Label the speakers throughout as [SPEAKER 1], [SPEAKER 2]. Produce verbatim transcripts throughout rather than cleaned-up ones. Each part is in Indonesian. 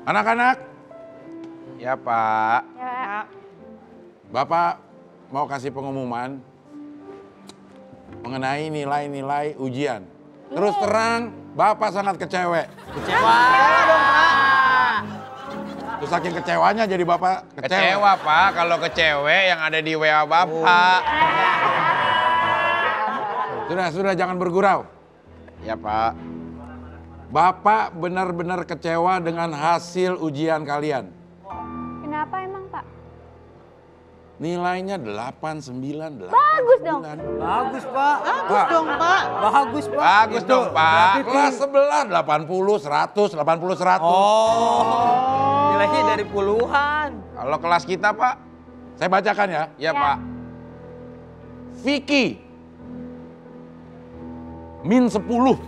[SPEAKER 1] Anak-anak. Ya Pak.
[SPEAKER 2] Ya.
[SPEAKER 1] Bapak mau kasih pengumuman mengenai nilai-nilai ujian. Terus terang, Bapak sangat kecewa.
[SPEAKER 3] Kecewa dong, Pak.
[SPEAKER 1] Terus saking kecewanya jadi Bapak kecewa.
[SPEAKER 4] Kecewa Pak, kalau kecewe yang ada di W A Bapak.
[SPEAKER 1] Sudah, sudah jangan bergurau.
[SPEAKER 4] Ya Pak.
[SPEAKER 1] Bapak benar-benar kecewa dengan hasil ujian kalian.
[SPEAKER 2] Kenapa emang Pak?
[SPEAKER 1] Nilainya delapan, sembilan, delapan.
[SPEAKER 2] Bagus dong.
[SPEAKER 3] Bagus, Pak.
[SPEAKER 5] Bagus dong, Pak.
[SPEAKER 3] Bagus, Pak.
[SPEAKER 4] Bagus
[SPEAKER 3] Itu,
[SPEAKER 4] dong Pak.
[SPEAKER 1] Kelas sebelah delapan puluh, seratus, delapan puluh, seratus.
[SPEAKER 3] Oh, nilainya dari puluhan.
[SPEAKER 4] Kalau kelas kita Pak.
[SPEAKER 1] Saya bacakan ya.
[SPEAKER 4] Ya,
[SPEAKER 2] Ya.
[SPEAKER 4] Pak.
[SPEAKER 1] Vicky. Min sepuluh.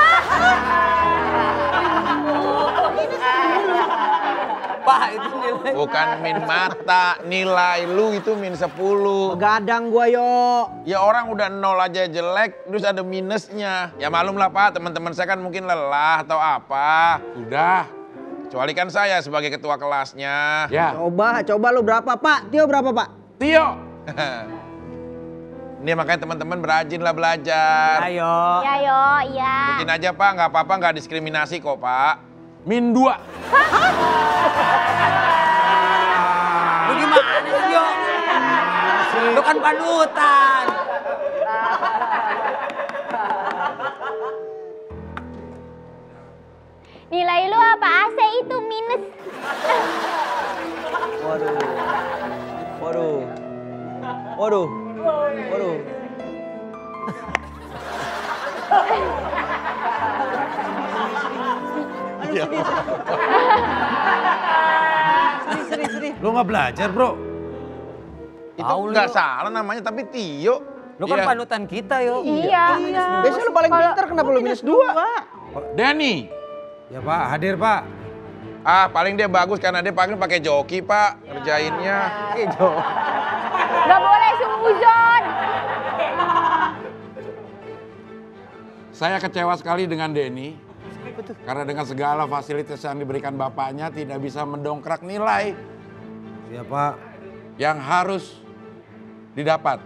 [SPEAKER 3] Pak, itu nilai.
[SPEAKER 4] Bukan min mata, nilai lu itu min sepuluh.
[SPEAKER 5] Begadang gua yo.
[SPEAKER 4] Ya orang udah nol aja jelek, terus ada minusnya. Ya malum lah Pak, teman-teman saya kan mungkin lelah atau apa.
[SPEAKER 1] Sudah.
[SPEAKER 4] Kecuali kan saya sebagai ketua kelasnya.
[SPEAKER 1] Ya.
[SPEAKER 5] Coba, coba lu berapa, Pak? Tio berapa, Pak?
[SPEAKER 1] Tio.
[SPEAKER 4] Ini makanya teman-teman berajin lah belajar.
[SPEAKER 3] Ayo.
[SPEAKER 2] Ya yo, iya.
[SPEAKER 4] Bikin aja Pak, nggak apa-apa, nggak diskriminasi kok Pak.
[SPEAKER 1] Min dua.
[SPEAKER 3] Lu gimana sih, Yo? Lu kan panutan.
[SPEAKER 2] Nilai lu apa? A C itu minus.
[SPEAKER 3] Waduh. Waduh. Waduh. Waduh.
[SPEAKER 5] Sedih, sedih, sedih.
[SPEAKER 1] Lu nggak belajar bro?
[SPEAKER 4] Itu
[SPEAKER 3] Tahu lu,
[SPEAKER 4] nggak
[SPEAKER 3] Yo.
[SPEAKER 4] salah namanya, tapi Tio.
[SPEAKER 3] Lu kan
[SPEAKER 1] Iya.
[SPEAKER 3] panutan kita, Yo.
[SPEAKER 2] Iya.
[SPEAKER 5] Biasanya lu paling pintar, kenapa lu minus dua?
[SPEAKER 1] Denny.
[SPEAKER 6] Ya Pak, hadir Pak.
[SPEAKER 4] Ah, paling dia bagus karena dia paling pakai joki Pak kerjainnya.
[SPEAKER 3] Gitu.
[SPEAKER 2] Gak boleh suzon.
[SPEAKER 1] Saya kecewa sekali dengan Denny. Karena dengan segala fasilitas yang diberikan bapaknya tidak bisa mendongkrak nilai
[SPEAKER 6] Ya Pak.
[SPEAKER 1] yang harus didapat.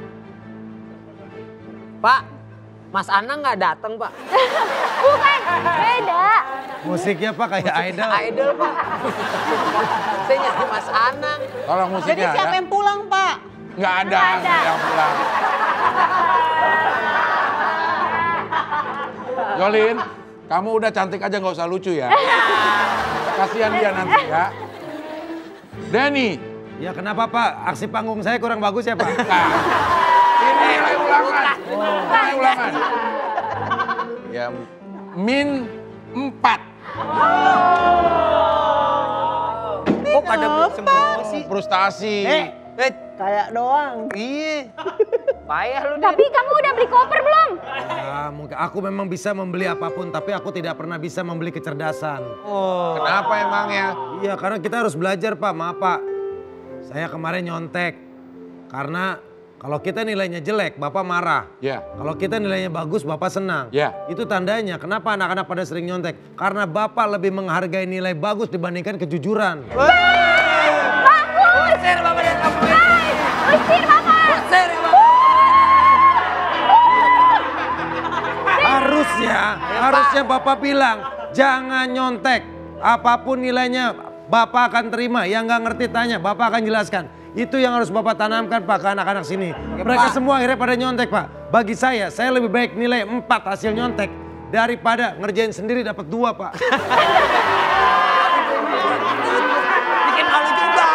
[SPEAKER 3] Pak, Mas Anang nggak datang, Pak.
[SPEAKER 2] Bukan, beda.
[SPEAKER 6] Musiknya Pak kayak idol.
[SPEAKER 3] Idol, Pak. Saya nyari Mas Anang.
[SPEAKER 1] Tolong
[SPEAKER 5] Jadi
[SPEAKER 1] musiknya
[SPEAKER 5] siapa
[SPEAKER 1] ya.
[SPEAKER 5] yang pulang, Pak?
[SPEAKER 1] Nggak ada,
[SPEAKER 2] Nggak ada.
[SPEAKER 1] yang pulang. Jolin, kamu udah cantik aja nggak usah lucu ya. Kasihan dia nanti ya. Denny,
[SPEAKER 6] Ya kenapa Pak? Aksi panggung saya kurang bagus ya Pak?
[SPEAKER 1] nah, ini nilai ulangan. Nilai ulangan.
[SPEAKER 4] Ya,
[SPEAKER 1] Min empat.
[SPEAKER 3] Kok pada belum semua sih?
[SPEAKER 4] frustasi.
[SPEAKER 5] Eh,
[SPEAKER 3] Eh,
[SPEAKER 5] kayak doang.
[SPEAKER 3] iya. Payah lu,
[SPEAKER 2] Tapi kamu udah beli koper belum?
[SPEAKER 6] Ya, mungkin aku memang bisa membeli apapun, tapi aku tidak pernah bisa membeli kecerdasan.
[SPEAKER 3] Oh.
[SPEAKER 4] Kenapa emangnya?
[SPEAKER 6] Iya, karena kita harus belajar Pak. Maaf Pak, saya kemarin nyontek. Karena kalau kita nilainya jelek, Bapak marah.
[SPEAKER 1] Ya.
[SPEAKER 6] Kalau kita nilainya bagus, Bapak senang.
[SPEAKER 1] Ya.
[SPEAKER 6] Itu tandanya kenapa anak-anak pada sering nyontek. Karena Bapak lebih menghargai nilai bagus dibandingkan kejujuran.
[SPEAKER 3] Usir Bapak dari kampung ini.
[SPEAKER 2] Usir Bapak.
[SPEAKER 3] Usir ya, Bapak.
[SPEAKER 6] Harusnya, harusnya Bapak bilang, jangan nyontek. Apapun nilainya, Bapak akan terima. Yang nggak ngerti tanya, Bapak akan jelaskan. Itu yang harus Bapak tanamkan Pak ke anak-anak sini. Mereka
[SPEAKER 3] Pak.
[SPEAKER 6] semua akhirnya pada nyontek Pak. Bagi saya, saya lebih baik nilai empat hasil nyontek daripada ngerjain sendiri dapat dua Pak.
[SPEAKER 3] Bikin malu juga.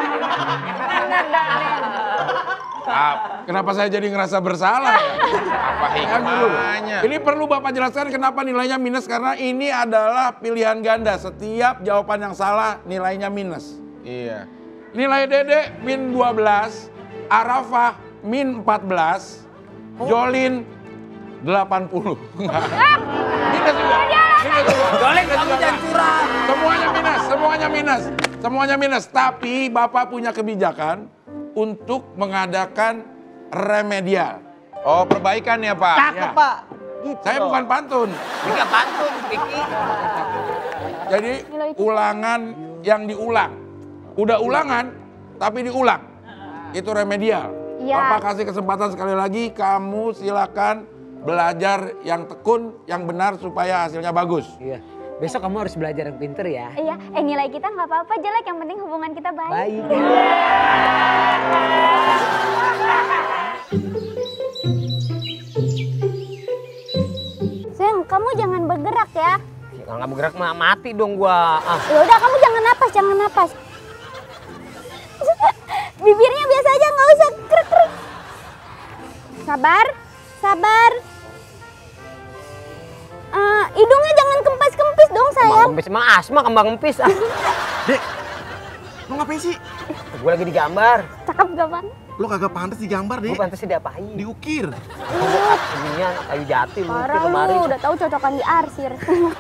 [SPEAKER 1] Ah, kenapa saya jadi ngerasa bersalah ya?
[SPEAKER 4] Apa hikmahnya?
[SPEAKER 1] Ini perlu Bapak jelaskan kenapa nilainya minus, karena ini adalah pilihan ganda. Setiap jawaban yang salah nilainya minus.
[SPEAKER 4] Iya.
[SPEAKER 1] Nilai Dede min dua belas, Arafah min empat belas, Jolin delapan puluh. Minus juga. Minus juga.
[SPEAKER 3] Jolin,
[SPEAKER 1] Minus
[SPEAKER 3] kamu
[SPEAKER 1] juga.
[SPEAKER 3] jangan curang.
[SPEAKER 1] Semuanya minus, semuanya minus. Semuanya minus, tapi Bapak punya kebijakan untuk mengadakan remedial.
[SPEAKER 4] Oh, perbaikan ya Pak?
[SPEAKER 5] Cakep,
[SPEAKER 1] Ya.
[SPEAKER 5] Pak. Gitu
[SPEAKER 1] Saya
[SPEAKER 5] loh.
[SPEAKER 1] bukan pantun.
[SPEAKER 3] Ini nggak pantun, Kiki.
[SPEAKER 1] Jadi
[SPEAKER 2] Nilai
[SPEAKER 1] ulangan yang diulang. Udah ulangan, tapi diulang. Itu remedial.
[SPEAKER 2] Iya.
[SPEAKER 1] Bapak kasih kesempatan sekali lagi, kamu silakan belajar yang tekun, yang benar supaya hasilnya bagus.
[SPEAKER 3] Iya. Besok kamu harus belajar yang pinter ya.
[SPEAKER 2] Iya, eh nilai kita nggak apa-apa jelek, yang penting hubungan kita baik.
[SPEAKER 3] Baik.
[SPEAKER 2] Sayang, kamu jangan bergerak ya.
[SPEAKER 3] Kalau nggak bergerak mah mati dong gua. Ah.
[SPEAKER 2] Ya udah, kamu jangan napas, jangan napas. Bibirnya biasa aja, nggak usah krek-krek. Sabar, sabar. Uh, hidungnya jangan kempes-kempis dong sayang.
[SPEAKER 3] Kembang kempis mah asma kembang kempis. Ah.
[SPEAKER 7] Dek, lo ngapain sih?
[SPEAKER 3] Gue lagi digambar.
[SPEAKER 2] Cakep gak bang?
[SPEAKER 7] Lo kagak pantas digambar, Dek.
[SPEAKER 3] Gue pantas diapain?
[SPEAKER 7] Diukir.
[SPEAKER 3] Ininya anak kayu jati lu
[SPEAKER 2] Parah
[SPEAKER 3] kemarin.
[SPEAKER 2] lu, udah tahu cocokan di arsir.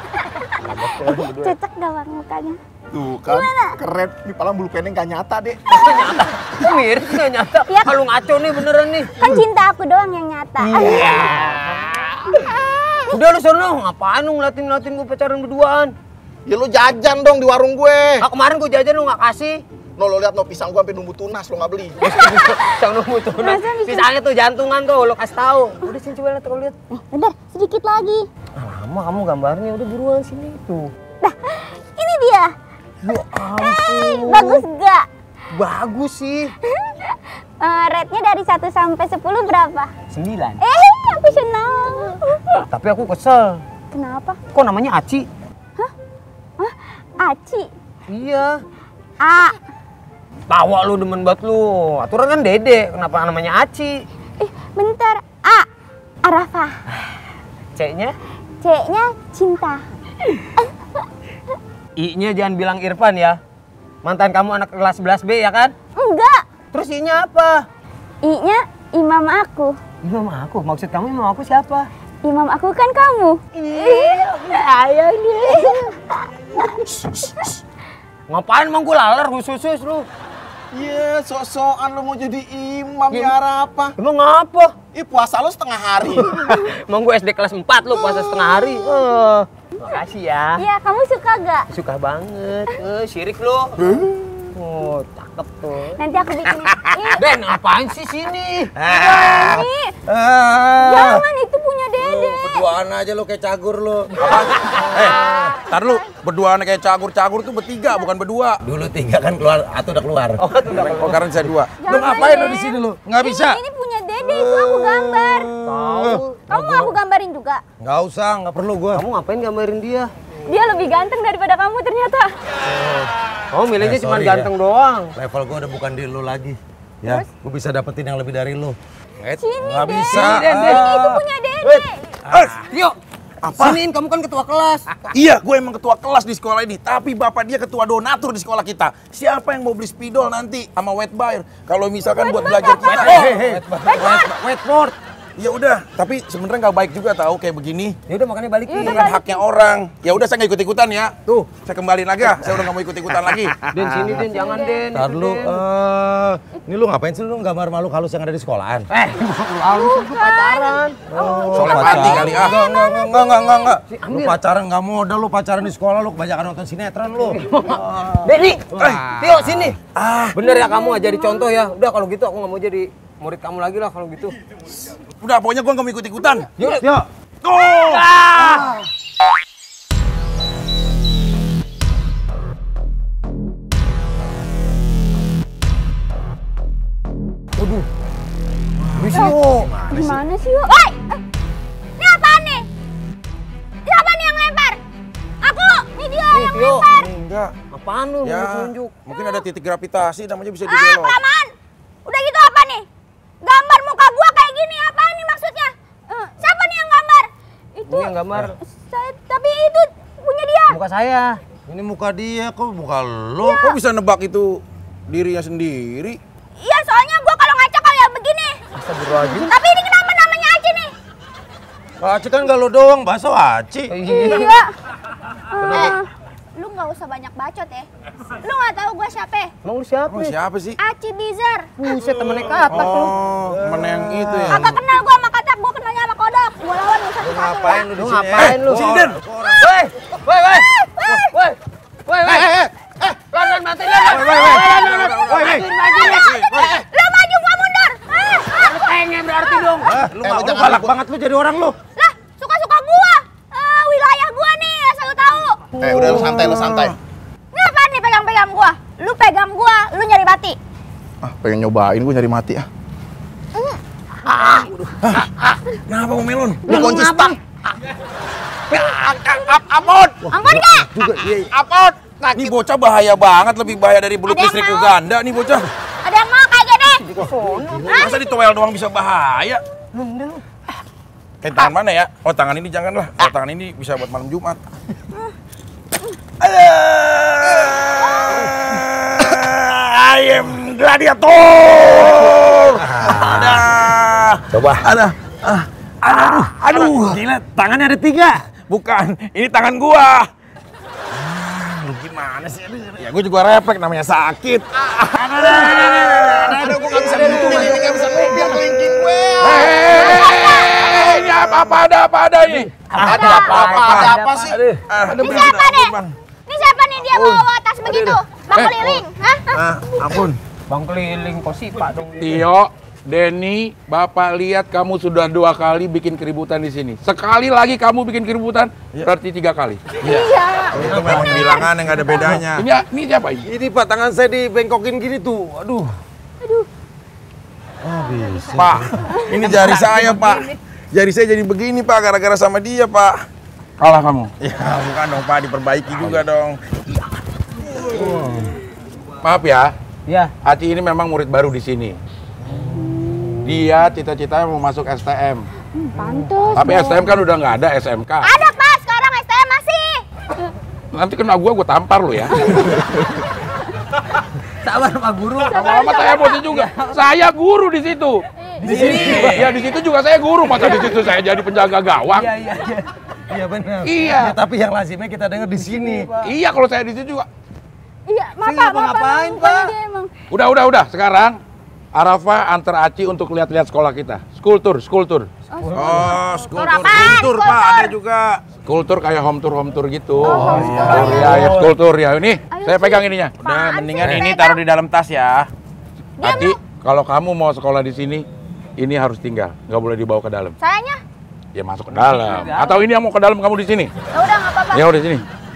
[SPEAKER 2] Cocok gak bang mukanya?
[SPEAKER 7] Tuh kan,
[SPEAKER 2] Gimana?
[SPEAKER 7] keren. Ini palang bulu peneng gak nyata, Dek.
[SPEAKER 3] Nyata. Mirip gak nyata.
[SPEAKER 2] Iya.
[SPEAKER 3] Kalau ngaco nih beneran nih.
[SPEAKER 2] Kan cinta aku doang yang nyata.
[SPEAKER 3] Iya. Udah lu sono, ngapain lu ngeliatin-ngeliatin gue pacaran berduaan?
[SPEAKER 7] Ya lo jajan dong di warung gue.
[SPEAKER 3] Nah, kemarin gue jajan lu gak kasih.
[SPEAKER 7] No, lo liat no pisang gue sampai numbu tunas, lo gak beli.
[SPEAKER 3] Pisang nunggu tunas.
[SPEAKER 2] Masa bisa?
[SPEAKER 3] Pisangnya tuh jantungan tuh, lo kasih tahu. Udah sini coba lihat, lihat.
[SPEAKER 2] Eh, bentar, sedikit lagi.
[SPEAKER 3] Ah, lama kamu gambarnya, udah buruan sini tuh.
[SPEAKER 2] Nah, ini dia.
[SPEAKER 3] Ya
[SPEAKER 2] Hey,
[SPEAKER 3] ampun.
[SPEAKER 2] bagus gak?
[SPEAKER 3] Bagus sih.
[SPEAKER 2] Uh, rate-nya dari satu sampai sepuluh berapa?
[SPEAKER 3] Sembilan.
[SPEAKER 2] Eh, aku senang.
[SPEAKER 3] Tapi aku kesel.
[SPEAKER 2] Kenapa?
[SPEAKER 3] Kok namanya Aci?
[SPEAKER 2] Hah? Aci?
[SPEAKER 3] Iya.
[SPEAKER 2] A.
[SPEAKER 3] Tawa lu demen banget lu. Aturan kan Dede, kenapa namanya Aci?
[SPEAKER 2] Eh, bentar. A. Arafah.
[SPEAKER 3] C-nya?
[SPEAKER 2] C-nya cinta.
[SPEAKER 3] I-nya jangan bilang Irfan ya. Mantan kamu anak kelas sebelas B ya kan?
[SPEAKER 2] Enggak.
[SPEAKER 3] Terus I-nya apa?
[SPEAKER 2] I-nya imam aku.
[SPEAKER 3] Imam aku. Maksud kamu imam aku siapa?
[SPEAKER 2] Imam aku kan kamu. Ayo nih.
[SPEAKER 3] Ngapain emang gue laler khusus lu?
[SPEAKER 7] Iya, sok-sokan lo mau jadi imam
[SPEAKER 3] Ya.
[SPEAKER 7] ya apa?
[SPEAKER 3] Emang ngapa?
[SPEAKER 7] Ih, puasa lo setengah hari.
[SPEAKER 3] Emang gue S D kelas empat lu puasa setengah hari. Eh, makasih ya.
[SPEAKER 2] Iya, kamu suka gak?
[SPEAKER 3] Suka banget. Eh, syirik lu. Oh, cakep tuh.
[SPEAKER 2] Nanti aku bikinin. Ih,
[SPEAKER 3] Ben, ngapain sih sini?
[SPEAKER 2] ini.
[SPEAKER 6] Ah.
[SPEAKER 2] Jangan, itu punya Dede.
[SPEAKER 6] Berduaan aja lo kayak cagur lo.
[SPEAKER 1] Eh, tar dulu, berduaan kayak cagur-cagur tuh bertiga, bukan berdua.
[SPEAKER 6] Dulu tiga kan keluar, atau udah keluar.
[SPEAKER 3] Oh, tuh udah
[SPEAKER 1] Oh, karena saya dua.
[SPEAKER 6] Lo ngapain lo di sini lo?
[SPEAKER 1] Nggak bisa.
[SPEAKER 2] Ini, ini punya Dede, itu aku gambar.
[SPEAKER 3] tahu.
[SPEAKER 2] Kamu mau aku gambarin juga?
[SPEAKER 6] Nggak usah, nggak perlu gua.
[SPEAKER 3] Kamu ngapain gambarin dia?
[SPEAKER 2] Dia lebih ganteng daripada kamu ternyata.
[SPEAKER 3] Oh, milihnya
[SPEAKER 6] Eh,
[SPEAKER 3] cuma
[SPEAKER 6] sorry
[SPEAKER 3] ganteng
[SPEAKER 6] ya.
[SPEAKER 3] doang.
[SPEAKER 6] Level gua udah bukan di lo lagi. Ya, gua bisa dapetin yang lebih dari lo.
[SPEAKER 2] Sini
[SPEAKER 6] Nggak
[SPEAKER 2] deh.
[SPEAKER 6] bisa.
[SPEAKER 2] Ini
[SPEAKER 6] Ah.
[SPEAKER 2] itu punya Dede.
[SPEAKER 1] Eh,
[SPEAKER 3] Yuk, siniin kamu kan ketua kelas.
[SPEAKER 4] Iya, gue emang ketua kelas di sekolah ini. Tapi bapak dia ketua donatur di sekolah kita. Siapa yang mau beli spidol nanti sama wet bar? Kalau misalkan buat belajar kita. Oh,
[SPEAKER 6] Wetboard.
[SPEAKER 4] ya udah. Tapi sebenarnya nggak baik juga tahu kayak begini.
[SPEAKER 3] Ya udah makanya balikin.
[SPEAKER 4] Ini kan haknya orang. Ya udah saya nggak ikut-ikutan ya. Tuh, saya kembaliin lagi ya. Saya udah nggak mau ikut-ikutan lagi.
[SPEAKER 3] Den sini Den, jangan Den.
[SPEAKER 6] Ntar lu, eh, ini lu ngapain sih lu gambar makhluk halus yang ada di sekolahan?
[SPEAKER 3] Eh, lu pacaran.
[SPEAKER 4] Soalnya mati kali ah.
[SPEAKER 6] Enggak, enggak, enggak, enggak, enggak, enggak.
[SPEAKER 3] Si,
[SPEAKER 6] Lu
[SPEAKER 3] ambil.
[SPEAKER 6] pacaran nggak modal, lu pacaran di sekolah, lu kebanyakan nonton sinetron lu.
[SPEAKER 3] Denny, eh, Tio sini. Ah, bener ya kamu nggak jadi contoh ya. Udah kalau gitu aku nggak mau jadi murid kamu lagi lah kalau gitu.
[SPEAKER 4] Udah, pokoknya gue nggak mau ikut-ikutan.
[SPEAKER 3] Yuk.
[SPEAKER 6] Yuk.
[SPEAKER 4] Oh!
[SPEAKER 3] Ah. Waduh. Bisio.
[SPEAKER 2] Gimana sih, yuk? Woi! Eh, Ini apaan nih? Siapa nih yang lempar? Aku! Ini dia
[SPEAKER 3] Nih,
[SPEAKER 2] yang
[SPEAKER 3] Tio.
[SPEAKER 2] lempar.
[SPEAKER 4] Enggak.
[SPEAKER 3] Apaan lu
[SPEAKER 4] Ya,
[SPEAKER 3] nunjuk?
[SPEAKER 4] mungkin ada titik gravitasi namanya bisa
[SPEAKER 2] Ah,
[SPEAKER 4] dibelok.
[SPEAKER 2] kelamaan! Udah gitu apa nih? Gambar muka gua kayak gini, apa nih maksudnya? Eh, siapa nih yang gambar? Itu,
[SPEAKER 3] Ini yang gambar
[SPEAKER 2] saya, tapi itu punya dia.
[SPEAKER 3] muka saya.
[SPEAKER 6] Ini muka dia, kok muka lu?
[SPEAKER 4] Kok bisa nebak itu dirinya sendiri?
[SPEAKER 2] Iya, soalnya gua kalau ngaca kayak begini.
[SPEAKER 3] Astagfirullahaladzim.
[SPEAKER 2] Tapi ini kenapa namanya Aci nih?
[SPEAKER 6] Aci kan gak lu doang, bakso Aci.
[SPEAKER 2] Iya. Eh, lu nggak usah banyak bacot ya. Lu nggak tahu gua siapa?
[SPEAKER 3] Emang lu siapa?
[SPEAKER 4] Oh, siapa sih?
[SPEAKER 2] Aci Bizer.
[SPEAKER 3] Buset temennya katak lu.
[SPEAKER 4] Oh, temen yang itu ya.
[SPEAKER 2] Kagak kenal gua sama katak, gua kenalnya sama kodok. Gua lawan lu satu-satu.
[SPEAKER 6] Ngapain lu di
[SPEAKER 3] Lu
[SPEAKER 6] sini?
[SPEAKER 3] ngapain lu?
[SPEAKER 6] Eh,
[SPEAKER 3] Sini Den. Woi, woi, woi. Woi, woi, woi.
[SPEAKER 6] jadi orang lu?
[SPEAKER 2] Lah, suka-suka gua. Eh, wilayah gua nih, asal lu tahu.
[SPEAKER 4] Eh udah lu santai, lu santai.
[SPEAKER 2] Ini apaan nih pegang-pegang gua? Lu pegang gua, lu nyari mati.
[SPEAKER 4] Ah, pengen nyobain gua nyari mati ah. Ah, ah, kenapa mau melon? Lu kunci stang. Ampun.
[SPEAKER 2] Ampun, Kak.
[SPEAKER 4] Ampun. Ini bocah bahaya banget, lebih bahaya dari belut
[SPEAKER 2] Ada yang
[SPEAKER 4] listrik
[SPEAKER 2] mau?
[SPEAKER 4] Uganda nih bocah.
[SPEAKER 2] Ada yang mau kayak gini?
[SPEAKER 4] Masa ditowel doang bisa bahaya? Eh, tangan mana ya? Oh, tangan ini janganlah. Oh, tangan ini bisa buat malam Jumat. I am gladiator. Ada.
[SPEAKER 3] Coba.
[SPEAKER 4] Ada. Ah, aduh, aduh.
[SPEAKER 6] Gila, tangannya ada tiga.
[SPEAKER 4] Bukan, ini tangan gua. Lu gimana sih? Ya gua juga refleks namanya sakit. Aduh, aduh, gua nggak bisa duduk, nggak bisa biar kelingking gue.
[SPEAKER 1] Hei, ini apa-apa ada apa ada ini?
[SPEAKER 4] Ada apa-apa? Ada apa sih? Ada
[SPEAKER 2] Ini siapa nih? Ini siapa nih dia bawa tas begitu? Bang
[SPEAKER 1] Eh.
[SPEAKER 2] keliling, hah?
[SPEAKER 4] Ah, ampun.
[SPEAKER 3] Bang keliling kok sih Pak dong.
[SPEAKER 1] Tio, Denny, Bapak lihat kamu sudah dua kali bikin keributan di sini. Sekali lagi kamu bikin keributan, berarti tiga kali.
[SPEAKER 2] Iya.
[SPEAKER 4] Itu memang bilangan yang nggak ada bedanya.
[SPEAKER 1] Ini, ini siapa ini?
[SPEAKER 6] Ini Pak, tangan saya dibengkokin gini tuh. Aduh.
[SPEAKER 4] Pak, ini jari saya, Pak. Jari saya jadi begini, Pak, gara-gara sama dia, Pak.
[SPEAKER 1] Kalah kamu.
[SPEAKER 4] Ya, bukan dong, Pak, diperbaiki juga dong.
[SPEAKER 1] Maaf ya,
[SPEAKER 3] Iya.
[SPEAKER 1] Aci ini memang murid baru di sini. Dia cita-citanya mau masuk S T M.
[SPEAKER 2] Pantes.
[SPEAKER 1] Tapi S T M kan udah nggak ada, S M K.
[SPEAKER 2] Ada Pak, sekarang S T M masih.
[SPEAKER 1] Nanti kena gua, gua tampar lu ya.
[SPEAKER 3] Sabar Pak Guru.
[SPEAKER 1] Lama-lama saya emosi juga. Saya guru di situ.
[SPEAKER 3] Di sini.
[SPEAKER 1] Ya di situ juga saya guru. Masa di situ saya jadi penjaga gawang?
[SPEAKER 3] Iya iya iya.
[SPEAKER 6] Iya benar.
[SPEAKER 1] Iya.
[SPEAKER 6] Ya, tapi yang lazimnya kita dengar di sini.
[SPEAKER 1] Iya, kalau saya di situ juga.
[SPEAKER 2] Iya, maaf
[SPEAKER 6] Sini,
[SPEAKER 2] Pak,
[SPEAKER 6] Pak,
[SPEAKER 2] maaf Pak.
[SPEAKER 6] ngapain,
[SPEAKER 2] Bukannya
[SPEAKER 6] Pak?
[SPEAKER 2] dia emang.
[SPEAKER 1] Udah, udah, udah. Sekarang Arafa antar Aci untuk lihat-lihat sekolah kita. School tour, school tour.
[SPEAKER 4] Oh, skulptur,
[SPEAKER 2] apaan?
[SPEAKER 4] skulptur, Pak,
[SPEAKER 2] Skulptur.
[SPEAKER 4] ada juga.
[SPEAKER 1] School tour kayak home tour, home tour gitu.
[SPEAKER 2] Oh,
[SPEAKER 1] iya. Ya, ya, school tour ya. Ini,
[SPEAKER 2] Ayo
[SPEAKER 1] saya
[SPEAKER 2] sih.
[SPEAKER 1] pegang ininya.
[SPEAKER 4] Udah,
[SPEAKER 2] Apaan
[SPEAKER 4] mendingan
[SPEAKER 2] sih,
[SPEAKER 4] ini
[SPEAKER 2] pegang?
[SPEAKER 4] taruh di dalam tas ya.
[SPEAKER 1] Aci, kalau kamu mau sekolah di sini, ini harus tinggal. Nggak boleh dibawa ke dalam.
[SPEAKER 2] Sayangnya?
[SPEAKER 1] Ya masuk ke dalam. Atau ini yang mau ke dalam kamu di sini?
[SPEAKER 2] Ya udah nggak apa-apa.
[SPEAKER 1] Ya udah sini.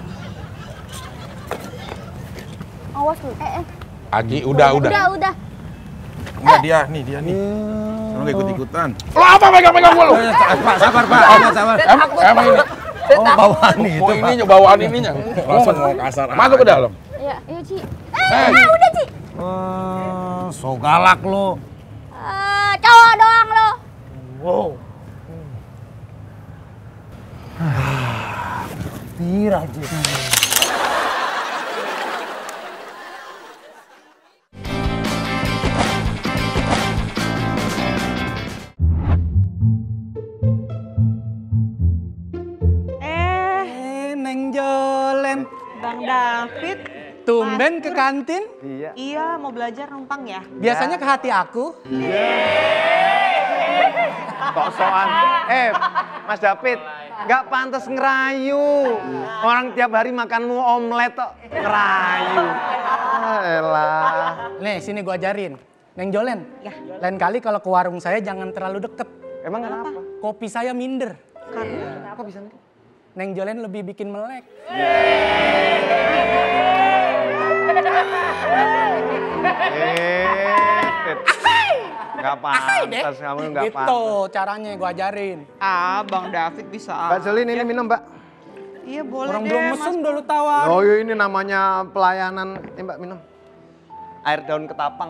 [SPEAKER 2] Awas lu. Eh, eh.
[SPEAKER 1] Aci, udah, udah.
[SPEAKER 2] Udah, udah.
[SPEAKER 4] Enggak, dia, nih, dia nih. Lu nggak ikut-ikutan.
[SPEAKER 1] Lo apa pegang-pegang gua lu?
[SPEAKER 6] Pak, sabar Pak, sabar, sabar.
[SPEAKER 1] Emang, emang ini.
[SPEAKER 6] Oh, bawaan itu
[SPEAKER 1] Oh,
[SPEAKER 6] Pak.
[SPEAKER 1] ininya bawaan ininya.
[SPEAKER 4] Langsung mau kasar.
[SPEAKER 1] Masuk ke dalam.
[SPEAKER 2] Iya, iya Ci.
[SPEAKER 1] Eh.
[SPEAKER 2] Eh, eh udah Ci.
[SPEAKER 6] Oh, so galak lo.
[SPEAKER 2] Eh, cowok doang lo.
[SPEAKER 6] Wow. Tira aja.
[SPEAKER 5] Eh, Neng Jolen.
[SPEAKER 8] Bang David,
[SPEAKER 5] Tumben ke kantin?
[SPEAKER 8] iya mau belajar numpang ya?
[SPEAKER 5] Biasanya ke hati aku.
[SPEAKER 9] Kok soal, eh Mas David, nggak pantas ngerayu. Orang tiap hari makanmu omlet kok ngerayu. Ah, elah.
[SPEAKER 5] Nih, sini gua ajarin. Neng Jolen,
[SPEAKER 8] Ya.
[SPEAKER 5] lain kali kalau ke warung saya jangan terlalu deket.
[SPEAKER 9] Emang kenapa?
[SPEAKER 5] Kopi saya minder.
[SPEAKER 8] Karena
[SPEAKER 9] Kok bisa nih?
[SPEAKER 5] Neng Jolen lebih bikin melek.
[SPEAKER 9] Eh, nggak pantas kamu nggak
[SPEAKER 5] Gitu
[SPEAKER 9] pantas.
[SPEAKER 5] caranya gua ajarin.
[SPEAKER 8] ah Bang David bisa.
[SPEAKER 9] Mbak Jolin ini minum Mbak.
[SPEAKER 8] Iya boleh
[SPEAKER 5] Orang
[SPEAKER 8] deh.
[SPEAKER 5] belum mesen udah lu tawar.
[SPEAKER 9] Oh iya, ini namanya pelayanan. Ini Mbak minum. Air daun ketapang.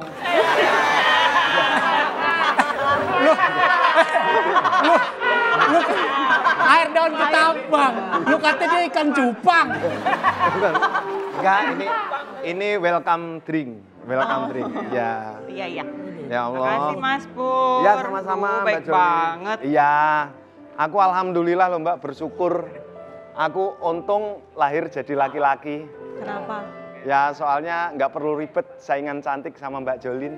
[SPEAKER 5] Air daun ketapang. Lu kata dia ikan cupang.
[SPEAKER 9] Bukan. Enggak, ini ini welcome drink. Welcome drink. Ya.
[SPEAKER 8] Iya iya.
[SPEAKER 9] Ya Allah.
[SPEAKER 8] Makasih Mas Pur.
[SPEAKER 9] Ya sama-sama
[SPEAKER 8] Tuh,
[SPEAKER 9] Mbak
[SPEAKER 8] baik
[SPEAKER 9] Jolin.
[SPEAKER 8] banget.
[SPEAKER 9] Iya. Aku alhamdulillah loh Mbak, bersyukur. Aku untung lahir jadi laki-laki.
[SPEAKER 8] Kenapa?
[SPEAKER 9] Ya soalnya nggak perlu ribet saingan cantik sama Mbak Jolin.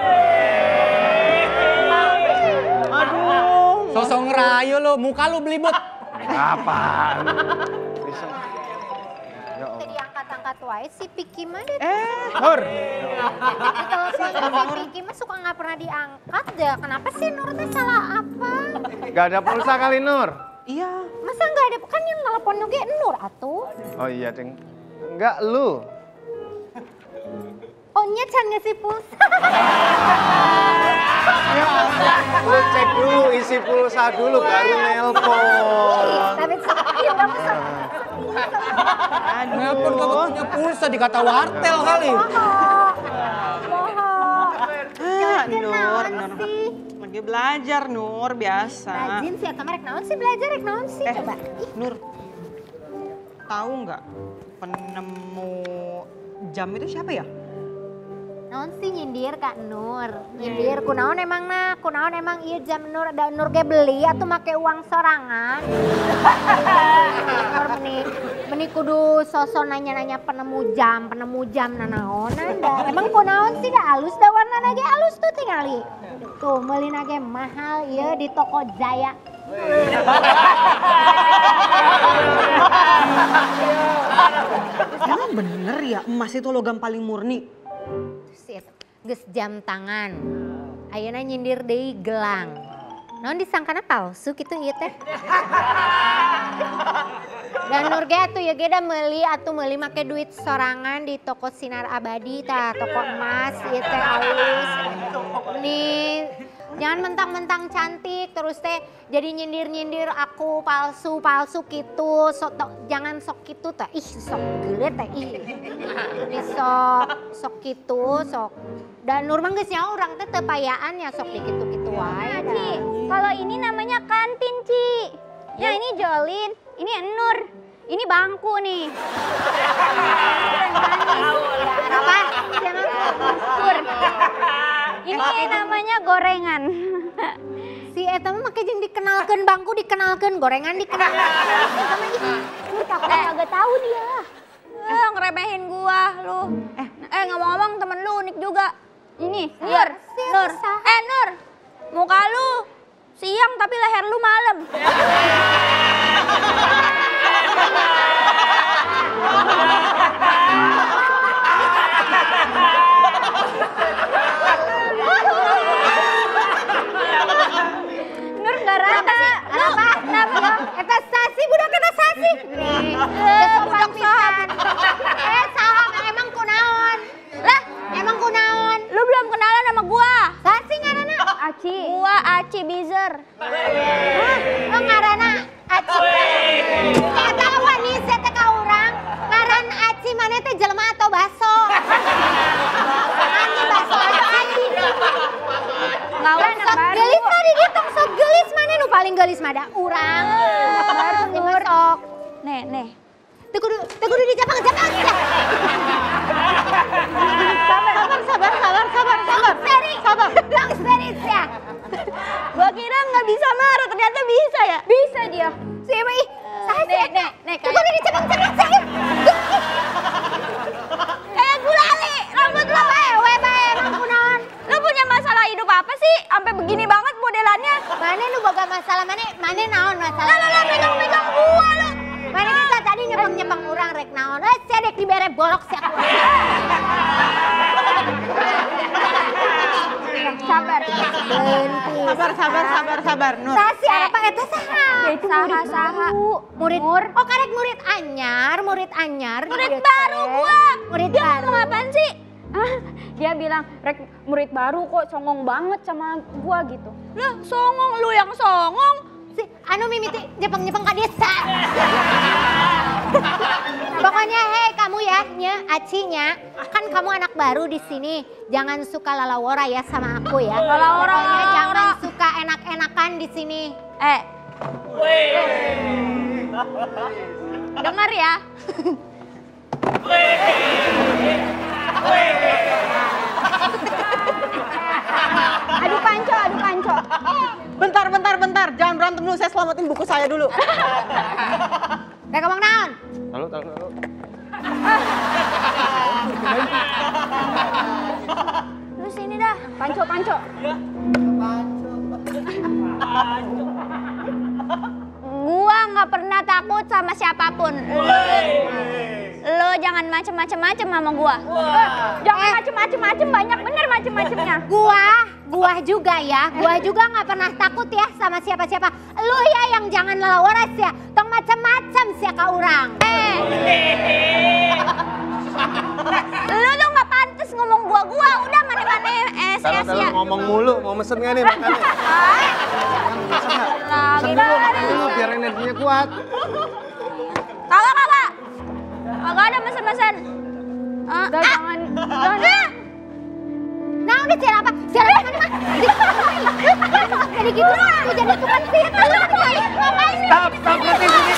[SPEAKER 8] Aduh.
[SPEAKER 5] Sosok ngerayu lu, muka lu belibet.
[SPEAKER 9] Apaan? Bisa. Ya Allah.
[SPEAKER 2] Jadi angkat tangan. diangkat wae si Piki mah deh.
[SPEAKER 8] Eh,
[SPEAKER 4] Nur.
[SPEAKER 2] Ditelepon si Piki mah suka nggak pernah diangkat deh. Kenapa sih Nur teh salah apa?
[SPEAKER 9] Gak ada pulsa kali Nur?
[SPEAKER 8] iya.
[SPEAKER 2] Masa nggak ada? Kan yang telepon juga Nur atuh.
[SPEAKER 9] Oh iya Ceng. Enggak lu.
[SPEAKER 2] Oh nya can ngasih pulsa.
[SPEAKER 9] Lu cek dulu isi pulsa dulu baru nelpon.
[SPEAKER 2] Tapi sepi udah masa.
[SPEAKER 5] Nelpon kagak punya pulsa dikata wartel kali.
[SPEAKER 8] Ah, Nur,
[SPEAKER 2] Naon
[SPEAKER 8] Nur.
[SPEAKER 2] sih?
[SPEAKER 8] Lagi belajar, Nur, biasa.
[SPEAKER 2] Rajin sih atau rek naon sih belajar rek naon sih
[SPEAKER 8] Eh,
[SPEAKER 2] coba.
[SPEAKER 8] Nur, tahu nggak penemu jam itu siapa ya?
[SPEAKER 2] Naon sih nyindir Kak Nur. Nyindir kunaon emang nah, kunaon emang iya jam Nur da Nur ge beli atuh make uang sorangan. Nur meni meni kudu sosok nanya-nanya penemu jam, penemu jam nanaonan da. Emang kunaon sih da alus da warnana ge alus tuh tingali. Tuh meulina ge mahal ieu di toko Jaya.
[SPEAKER 8] Emang bener ya emas itu logam paling murni?
[SPEAKER 2] Sih geus jam tangan. Ayeuna nyindir deui gelang. Naon disangkana palsu kitu ieu teh. Dan Nur ge atuh ya ge da meuli atuh meuli make duit sorangan di toko Sinar Abadi tah, toko emas ieu teh alus. Nih jangan mentang-mentang cantik terus teh jadi nyindir-nyindir aku palsu-palsu gitu. Sok to, jangan sok gitu teh. Ih sok geuleut teh ih. Ini sok sok gitu sok. Dan Nur mah geus nyaho urang teh teu payaan ya sok dikitu-kitu wae.
[SPEAKER 10] Ci, kalau ini namanya kantin, Ci. Yang ini Jolin, ini Nur, ini bangku nih.
[SPEAKER 2] Apa?
[SPEAKER 10] Pur. Ini namanya gorengan.
[SPEAKER 2] Si eta mah make jeung dikenalkeun bangku dikenalkeun, gorengan dikenalkeun. Eta mah ih, Nur takut kagak tahu dia.
[SPEAKER 10] Eh, ngeremehin gua lu. Eh, eh ngomong-ngomong temen lu unik juga. Ini, Nur, Nur. Eh, Nur. Muka lu siang tapi leher lu malam. Nur enggak rata.
[SPEAKER 2] Apa? Kenapa? Eta sasi budak eta sasi. Eh, budak pisan. Eh, saha emang kunaon?
[SPEAKER 10] Lah,
[SPEAKER 2] Emang kunaon?
[SPEAKER 10] lu belum kenalan sama gua.
[SPEAKER 2] Sasi ngaranna?
[SPEAKER 10] Aci. Gua Aci Bizer.
[SPEAKER 2] Oh ngaranna Aci. Eta wanis eta ka urang. Ngaran Aci mana teh jelema atau baso? Anjing baso Aci.
[SPEAKER 10] Ngawan
[SPEAKER 2] Sok gelis tadi gitu, sok gelis mana nu paling gelis mah da urang. Baru sok.
[SPEAKER 10] Nih, nih.
[SPEAKER 2] Teu kudu teu kudu dijapang-japang. Sabar, sabar, sabar, sabar, sabar, sabar. Seri, sabar. Bang serius ya.
[SPEAKER 10] Gua kira nggak bisa marah, ternyata bisa ya. Bisa dia.
[SPEAKER 2] Siapa ih? Saha
[SPEAKER 10] Nih, nih, nih,
[SPEAKER 2] Teu kudu dijapang-japang saya.
[SPEAKER 10] Eh, gulali, rambut lu.
[SPEAKER 2] Bae, we bae, emang kunaon?
[SPEAKER 10] Lu punya masalah hidup apa sih? Sampai begini banget modelannya.
[SPEAKER 2] Mana nu boga masalah mana? Mana naon masalah?
[SPEAKER 10] Lah, lah, lah, pegang-pegang gua lu.
[SPEAKER 2] Mana kita tadi nyepeng-nyepeng urang rek naon? Eh, cedek dibere bolok si aku.
[SPEAKER 10] Sabar.
[SPEAKER 8] Sabar, sabar, sabar, sabar, Nur.
[SPEAKER 2] Sasi apa eta saha?
[SPEAKER 10] Itu saha-saha.
[SPEAKER 2] Murid Oh, karek murid anyar, murid anyar.
[SPEAKER 10] Murid
[SPEAKER 2] Gitu,
[SPEAKER 10] baru
[SPEAKER 2] teh.
[SPEAKER 10] gua.
[SPEAKER 2] Murid
[SPEAKER 10] Dia
[SPEAKER 2] baru.
[SPEAKER 10] ngomong apaan sih? Ah, dia bilang, Rek, murid baru kok songong banget sama gua gitu. Lah, songong, lu yang songong.
[SPEAKER 2] Si anu mimiti nyepeng-nyepeng ka desa. Pokoknya hei kamu ya, nya, acinya, kan kamu anak baru di sini. Jangan suka lalawora ya sama aku ya.
[SPEAKER 10] Lalawora,
[SPEAKER 2] Pokoknya
[SPEAKER 10] lalawora.
[SPEAKER 2] jangan suka enak-enakan di sini.
[SPEAKER 10] Eh. Dengar ya. Adu panco, adu panco.
[SPEAKER 8] Bentar, bentar, bentar. Jangan berantem dulu, saya selamatin buku saya dulu.
[SPEAKER 2] Rek ngomong naon?
[SPEAKER 9] Lalu, lalu, lalu.
[SPEAKER 10] Lu sini dah, panco, panco. Gua nggak pernah takut sama siapapun. Lo, lo jangan macem-macem-macem sama gua. Jangan
[SPEAKER 2] Eh.
[SPEAKER 10] macem-macem-macem, banyak bener macem-macemnya.
[SPEAKER 2] Gua, gua juga ya, gua juga nggak pernah takut ya sama siapa-siapa. Lu ya yang jangan lawaras ya, tong macam-macam sih ka urang.
[SPEAKER 10] Eh. Lu tuh nggak pantas ngomong gua-gua, udah mana-mana eh sia-sia.
[SPEAKER 9] ngomong mulu, mau mesen gak nih makannya?
[SPEAKER 10] Lagi
[SPEAKER 9] Mesen dulu, makan dulu biar energinya kuat.
[SPEAKER 10] Kagak, kagak. Kagak ada mesen-mesen. Uh,
[SPEAKER 2] Udah,
[SPEAKER 10] ah.
[SPEAKER 2] jangan, jangan. Nah udah cara apa? Cara apa mana mah? Jadi gitu, lu jadi tukang sihir. Ngapain nih?
[SPEAKER 9] Stop, stop, berhenti sini.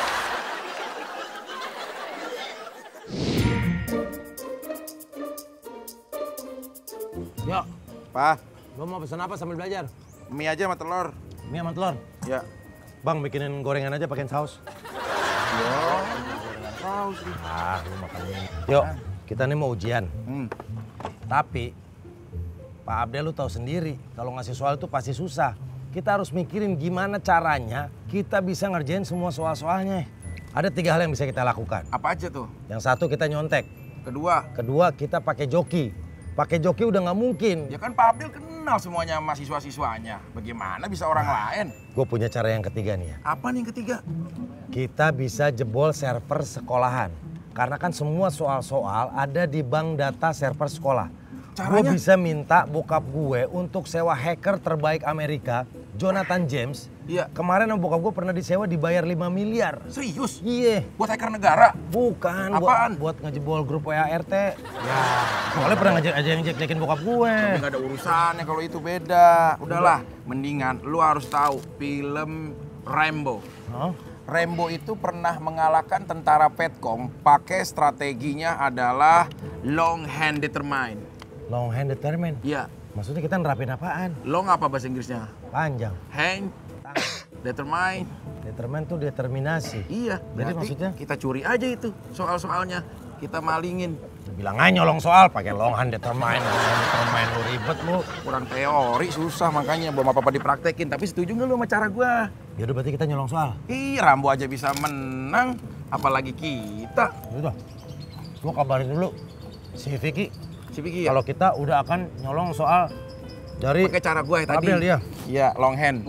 [SPEAKER 4] Yuk,
[SPEAKER 6] Pak,
[SPEAKER 4] lo mau pesen apa sambil belajar?
[SPEAKER 6] mie aja sama telur.
[SPEAKER 4] Mie sama telur?
[SPEAKER 6] Ya.
[SPEAKER 4] Bang, bikinin gorengan aja pakai saus.
[SPEAKER 6] Yo, saus nih.
[SPEAKER 4] Ah, lu makan mie. Yuk, kita nih mau ujian.
[SPEAKER 6] Hmm.
[SPEAKER 4] Tapi, Pak Abdel lu tahu sendiri, kalau ngasih soal itu pasti susah. Kita harus mikirin gimana caranya kita bisa ngerjain semua soal-soalnya. Ada tiga hal yang bisa kita lakukan.
[SPEAKER 6] Apa aja tuh?
[SPEAKER 4] Yang satu kita nyontek.
[SPEAKER 6] Kedua,
[SPEAKER 4] Kedua kita pakai joki. Pakai joki udah nggak mungkin.
[SPEAKER 6] ya kan Pak Abdel kenal semuanya sama siswa-siswanya. Bagaimana bisa orang lain?
[SPEAKER 4] Gue punya cara yang ketiga nih ya.
[SPEAKER 6] Apa nih yang ketiga?
[SPEAKER 4] Kita bisa jebol server sekolahan. Karena kan semua soal-soal ada di bank data server sekolah. Gue
[SPEAKER 6] Caranya?
[SPEAKER 4] bisa minta bokap gue untuk sewa hacker terbaik Amerika, Jonathan James.
[SPEAKER 6] Iya.
[SPEAKER 4] Kemarin sama bokap gue pernah disewa dibayar lima miliar.
[SPEAKER 6] Serius?
[SPEAKER 4] Iya.
[SPEAKER 6] Buat hacker negara?
[SPEAKER 4] Bukan,
[SPEAKER 6] Apaan?
[SPEAKER 4] buat, buat ngejebol grup W A R T. Ya, soalnya pernah ngejek aja yang jelek-jelekin bokap gue.
[SPEAKER 6] Tapi nggak ada urusannya kalau itu beda. Udahlah, mendingan lu harus tahu film Rambo.
[SPEAKER 4] Hah?
[SPEAKER 6] Rambo itu pernah mengalahkan tentara Vietcong pakai strateginya adalah long hand determine.
[SPEAKER 4] Long hand determined.
[SPEAKER 6] Iya.
[SPEAKER 4] Maksudnya kita nerapin apaan?
[SPEAKER 6] Long apa bahasa Inggrisnya?
[SPEAKER 4] Panjang.
[SPEAKER 6] Hand determine.
[SPEAKER 4] Determined tuh determinasi.
[SPEAKER 6] Iya.
[SPEAKER 4] Jadi
[SPEAKER 6] Berarti
[SPEAKER 4] maksudnya?
[SPEAKER 6] kita curi aja itu soal-soalnya. Kita malingin.
[SPEAKER 4] Bilang aja nyolong soal pakai long hand determined. Long hand determined lu ribet lu.
[SPEAKER 6] Kurang teori susah makanya belum apa-apa dipraktekin. Tapi setuju nggak lu sama cara gua?
[SPEAKER 4] Yaudah berarti kita nyolong soal.
[SPEAKER 6] Ih, Rambo aja bisa menang. Apalagi kita.
[SPEAKER 4] Udah. Lu kabarin dulu si Vicky.
[SPEAKER 6] Si Vicky ya?
[SPEAKER 4] Kalau kita udah akan nyolong soal dari
[SPEAKER 6] Pakai cara gua ya tadi.
[SPEAKER 4] Abel dia.
[SPEAKER 6] Iya, long hand.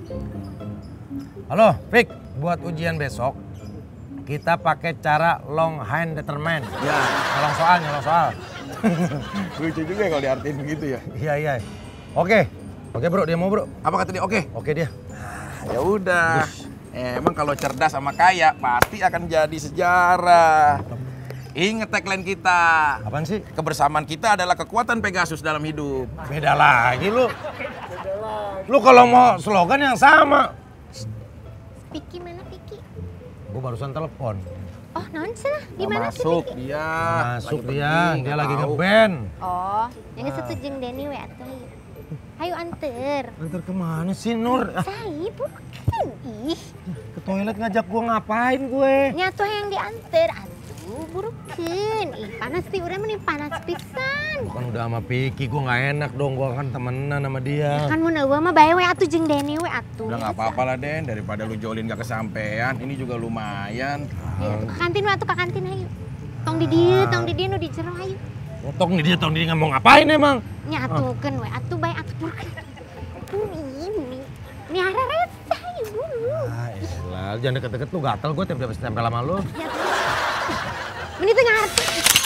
[SPEAKER 4] Halo, Vic. Buat ujian besok kita pakai cara long hand determined.
[SPEAKER 6] Ya.
[SPEAKER 4] Nyolong soal, nyolong soal.
[SPEAKER 6] Lucu juga kalau diartiin begitu ya.
[SPEAKER 4] Iya, iya. Oke. Oke, Bro, dia mau, Bro.
[SPEAKER 6] Apa kata dia? Oke.
[SPEAKER 4] Oke dia.
[SPEAKER 6] Ya udah. Emang kalau cerdas sama kaya pasti akan jadi sejarah. Ingat tagline kita.
[SPEAKER 4] Apaan sih?
[SPEAKER 6] Kebersamaan kita adalah kekuatan Pegasus dalam hidup.
[SPEAKER 4] Beda lagi lu. Lu kalau mau slogan yang sama.
[SPEAKER 2] Piki mana Piki?
[SPEAKER 4] Gue barusan telepon.
[SPEAKER 2] Oh non sana,
[SPEAKER 6] Nggak
[SPEAKER 2] gimana sih
[SPEAKER 6] masuk
[SPEAKER 2] Piki?
[SPEAKER 6] dia.
[SPEAKER 4] Masuk
[SPEAKER 6] Lagi
[SPEAKER 4] dia,
[SPEAKER 6] penting,
[SPEAKER 4] dia
[SPEAKER 6] nggak
[SPEAKER 4] lagi
[SPEAKER 6] tahu.
[SPEAKER 4] ngeband.
[SPEAKER 2] Oh, yang satu jeung Denny we atuh hayu. Hayu anter.
[SPEAKER 4] Antar kemana sih Nur? Ah,
[SPEAKER 2] Sai bukan ih.
[SPEAKER 4] ke toilet ngajak gue ngapain gue?
[SPEAKER 2] Nya tuh yang dianter atuh burukeun. Ih panas ti urang mah panas pisan.
[SPEAKER 4] Kan udah sama Piki, gue nggak enak dong, gue kan temenan sama dia.
[SPEAKER 2] Kan mun eueuh mah bae we atuh jeung Denny we atuh.
[SPEAKER 6] Udah nggak apa-apa lah Den, daripada lu jolin gak kesampean. Ini juga lumayan.
[SPEAKER 2] Ya, atuh, ke kantin we atuh ke kantin hayu. Tong di dieu, tong di dieu nu di jero hayu.
[SPEAKER 4] Tong nih dia, tong dia nggak mau ngapain emang?
[SPEAKER 2] Nya atuhkeun we atuh bae atuh burukeun. Tuh ini. Ini ada resa hayu buru.
[SPEAKER 4] Ah elah, jangan deket-deket lu, gatel gue tiap tiap tempel sama lu.
[SPEAKER 2] Ya tuh. Ini tuh ngarti.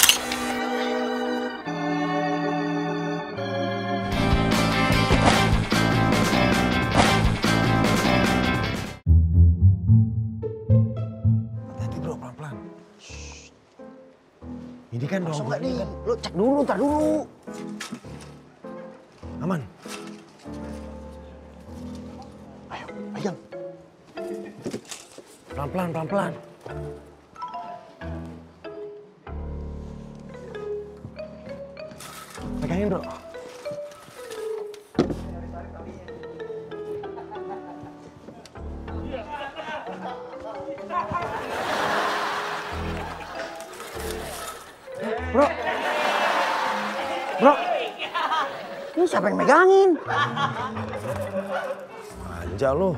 [SPEAKER 4] Hati-hati bro, pelan-pelan. Ini kan dong,
[SPEAKER 3] Enggak nih,
[SPEAKER 4] kan.
[SPEAKER 3] lu cek dulu, ntar dulu.
[SPEAKER 4] Aman.
[SPEAKER 3] Ayo, pegang.
[SPEAKER 4] Pelan-pelan, pelan-pelan.
[SPEAKER 3] Pegangin bro. Bro. Bro. Ini siapa yang megangin?
[SPEAKER 4] Manja lu.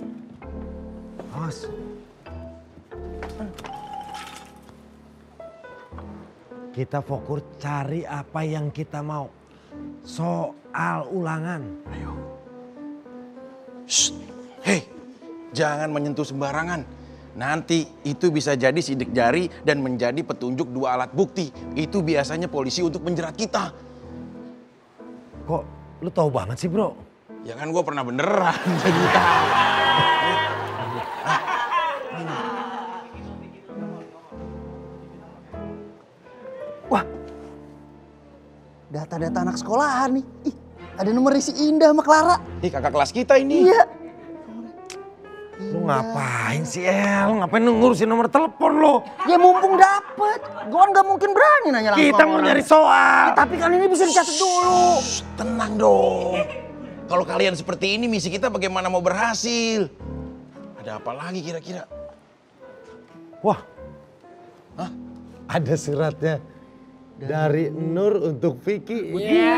[SPEAKER 4] Awas. Kita fokus cari apa yang kita mau. Soal ulangan.
[SPEAKER 1] Ayo. Shh. Hei, jangan menyentuh sembarangan. Nanti itu bisa jadi sidik jari dan menjadi petunjuk dua alat bukti. Itu biasanya polisi untuk menjerat kita.
[SPEAKER 4] Kok lu tahu banget sih bro?
[SPEAKER 1] Ya kan gue pernah beneran jadi tahu.
[SPEAKER 7] Wah, data-data anak sekolahan nih. Ih, ada nomor si Indah sama Clara.
[SPEAKER 1] Ih, kakak kelas kita ini.
[SPEAKER 7] Iya.
[SPEAKER 4] Lu ngapain sih El? Ngapain lu ngurusin nomor telepon lo?
[SPEAKER 7] Ya mumpung dapet. Gue kan gak mungkin berani nanya langsung.
[SPEAKER 4] Kita mau nyari soal.
[SPEAKER 7] Ya, tapi kan ini bisa dicatat dulu.
[SPEAKER 1] Shh, tenang dong. Kalau kalian seperti ini misi kita bagaimana mau berhasil? Ada apa lagi kira-kira?
[SPEAKER 4] Wah.
[SPEAKER 1] Hah?
[SPEAKER 4] Ada suratnya. Dari Nur untuk Vicky.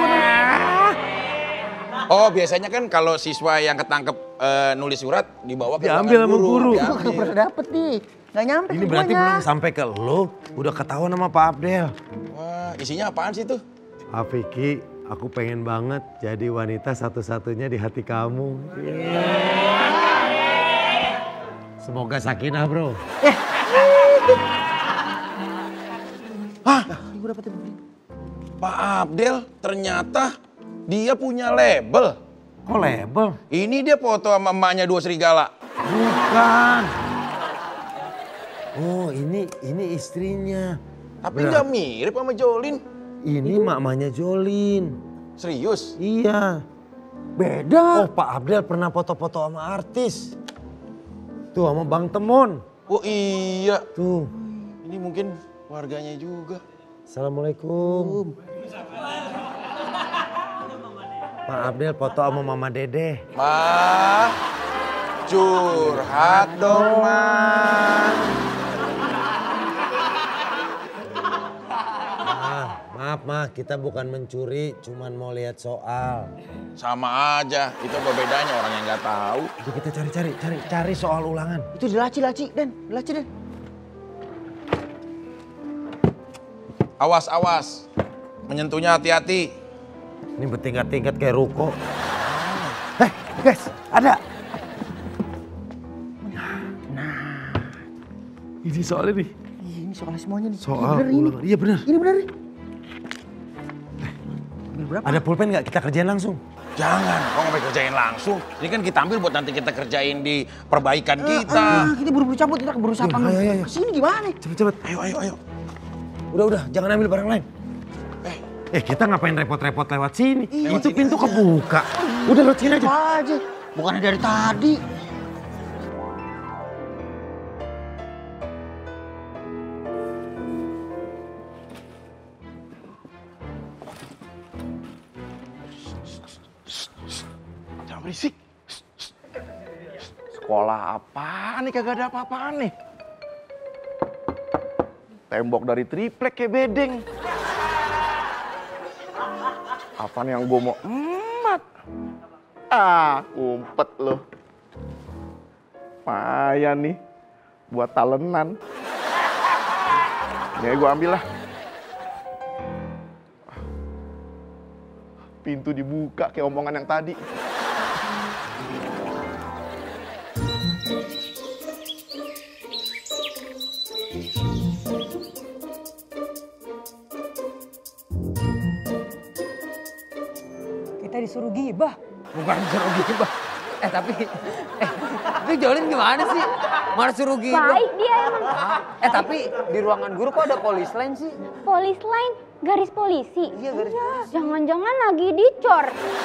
[SPEAKER 1] Oh biasanya kan kalau siswa yang ketangkep uh, nulis surat dibawa ke
[SPEAKER 4] diambil sama guru.
[SPEAKER 7] Gue gak pernah dapet nih. Gak nyampe
[SPEAKER 4] Ini berarti
[SPEAKER 7] semuanya.
[SPEAKER 4] belum sampai ke lo. Udah ketahuan sama Pak Abdel.
[SPEAKER 1] Wah isinya apaan sih tuh?
[SPEAKER 4] Ah Vicky, aku pengen banget jadi wanita satu-satunya di hati kamu. Semoga sakinah bro.
[SPEAKER 1] Hah? Pak Abdel ternyata dia punya label.
[SPEAKER 4] Kok label?
[SPEAKER 1] Ini dia foto sama emaknya dua serigala.
[SPEAKER 4] Bukan. Oh ini ini istrinya.
[SPEAKER 1] Tapi nggak mirip sama Jolin.
[SPEAKER 4] Ini mamanya Jolin.
[SPEAKER 1] Serius?
[SPEAKER 4] Iya.
[SPEAKER 7] Beda.
[SPEAKER 4] Oh Pak Abdel pernah foto-foto sama artis. Tuh sama Bang Temon.
[SPEAKER 1] Oh iya.
[SPEAKER 4] Tuh.
[SPEAKER 1] Ini mungkin warganya juga.
[SPEAKER 4] Assalamualaikum. Pak Abdel foto sama Mama Dede.
[SPEAKER 1] Ma, curhat dong Ma.
[SPEAKER 4] Ah, maaf Ma, kita bukan mencuri, cuman mau lihat soal.
[SPEAKER 1] Sama aja, itu apa bedanya orang yang nggak tahu.
[SPEAKER 4] Jadi kita cari-cari, cari, cari soal ulangan.
[SPEAKER 7] Itu di laci-laci, Den. Laci, Den.
[SPEAKER 1] Awas, awas. Menyentuhnya hati-hati.
[SPEAKER 4] Ini bertingkat-tingkat kayak ruko. Eh, guys, ada. Nah, ini soalnya nih.
[SPEAKER 7] Ih, ini soalnya semuanya nih.
[SPEAKER 4] Soal
[SPEAKER 7] Iya bener ini.
[SPEAKER 4] ulangan. Iya bener.
[SPEAKER 7] Ini bener nih. Ambil berapa?
[SPEAKER 4] Ada pulpen nggak? Kita kerjain langsung.
[SPEAKER 1] Jangan, kok nggak kerjain langsung. Ini kan kita ambil buat nanti kita kerjain di perbaikan kita.
[SPEAKER 7] Ah, kita buru-buru cabut, kita keburu sapang.
[SPEAKER 4] Ayo, ayo, ayo.
[SPEAKER 7] Kesini gimana?
[SPEAKER 4] Cepet-cepet.
[SPEAKER 1] Ayo, ayo, ayo.
[SPEAKER 4] Udah, udah, jangan ambil barang lain.
[SPEAKER 1] Eh,
[SPEAKER 4] Eh, kita ngapain repot-repot lewat sini?
[SPEAKER 7] Iya,
[SPEAKER 4] Itu
[SPEAKER 1] sini
[SPEAKER 4] pintu
[SPEAKER 1] aja.
[SPEAKER 4] kebuka. Udah lewat sini aja.
[SPEAKER 7] Apa aja? Bukannya dari tadi.
[SPEAKER 9] Jangan berisik. Sekolah apaan nih, kagak ada apa-apaan nih. Tembok dari triplek kayak bedeng. Apaan yang gue mau emat? Ah, kumpet loh. Payah nih, buat talenan. Ini gue ambil lah. Pintu dibuka kayak omongan yang tadi.
[SPEAKER 3] Kita disuruh gibah.
[SPEAKER 8] Bukan suruh gibah. Eh tapi, eh itu Jolin gimana sih? Mana suruh gibah?
[SPEAKER 10] Baik dia emang.
[SPEAKER 8] Eh tapi di ruangan guru kok ada polis lain sih?
[SPEAKER 10] Polis lain, garis polisi.
[SPEAKER 8] Iya garis polisi.
[SPEAKER 10] Jangan-jangan lagi dicor.